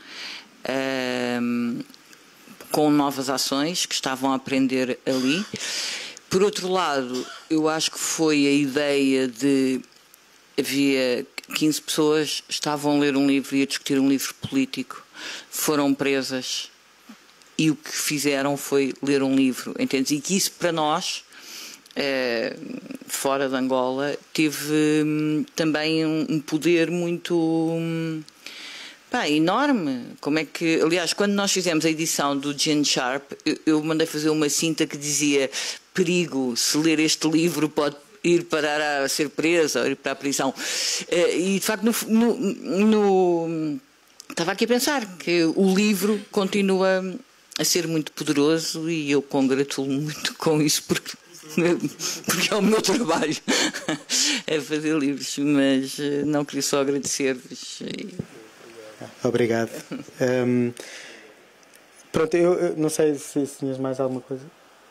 uh, com novas ações que estavam a aprender ali. Por outro lado, eu acho que foi a ideia de... Havia quinze pessoas, estavam a ler um livro e a discutir um livro político, foram presas e o que fizeram foi ler um livro, entendes? E que isso para nós, eh, fora de Angola, teve hum, também um, um poder muito... Hum, pá, enorme. Como é que, aliás, quando nós fizemos a edição do Gene Sharp, eu, eu mandei fazer uma cinta que dizia: perigo, se ler este livro pode ir parar a ser preso ou ir para a prisão. E de facto no, no, no, estava aqui a pensar que o livro continua a ser muito poderoso e eu congratulo muito com isso, porque porque é o meu trabalho, é fazer livros, mas não queria só agradecer-vos. Obrigado. Um, pronto, eu, eu não sei se, se tinhas mais alguma coisa.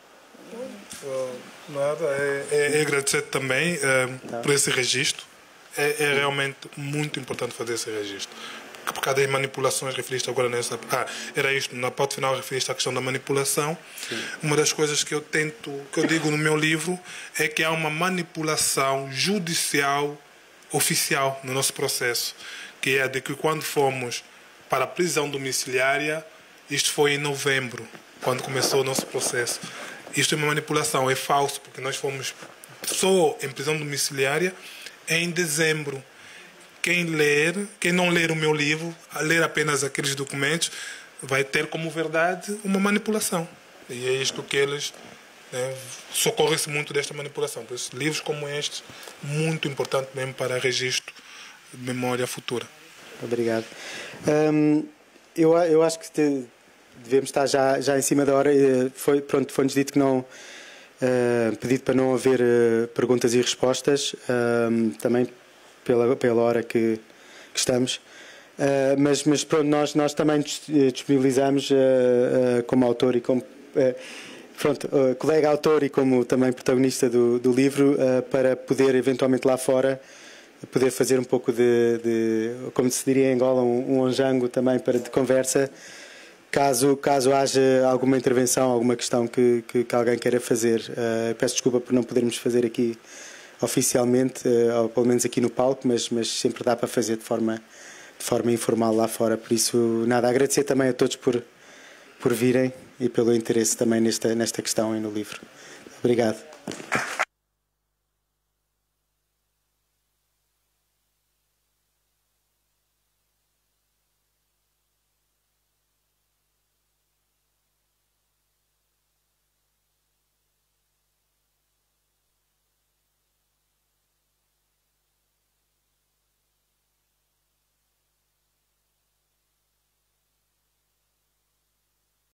Uh, nada, é, é, é agradecer também uh, tá. por esse registro. É, é realmente muito importante fazer esse registro. Por causa das manipulações, referiste agora nessa. Ah, era isto, na parte final referiste à questão da manipulação. Sim. Uma das coisas que eu tento, que eu digo no meu livro, é que há uma manipulação judicial oficial no nosso processo, que é a de que quando fomos para a prisão domiciliária, isto foi em novembro, quando começou o nosso processo. Isto é uma manipulação, é falso, porque nós fomos só em prisão domiciliária em dezembro. Quem ler, quem não ler o meu livro, a ler apenas aqueles documentos, vai ter como verdade uma manipulação. E é isto que eles, né, socorrem-se muito desta manipulação. Por isso, livros como este, muito importante mesmo para registro de memória futura. Obrigado. Hum, eu, eu acho que te, devemos estar já, já em cima da hora. Foi, pronto, foi-nos dito que não... Uh, pedido para não haver uh, perguntas e respostas, uh, também pela, pela hora que, que estamos. Uh, mas, mas pronto, nós, nós também disponibilizamos, uh, uh, como autor e como uh, pronto, uh, colega autor e como também protagonista do, do livro, uh, para poder eventualmente lá fora poder fazer um pouco de, de como se diria em Angola, um, um onjango também para de conversa. Caso, caso haja alguma intervenção, alguma questão que, que, que alguém queira fazer. Uh, peço desculpa por não podermos fazer aqui oficialmente, uh, ou pelo menos aqui no palco, mas, mas sempre dá para fazer de forma, de forma informal lá fora. Por isso, nada, agradecer também a todos por, por virem e pelo interesse também nesta, nesta questão e no livro. Obrigado.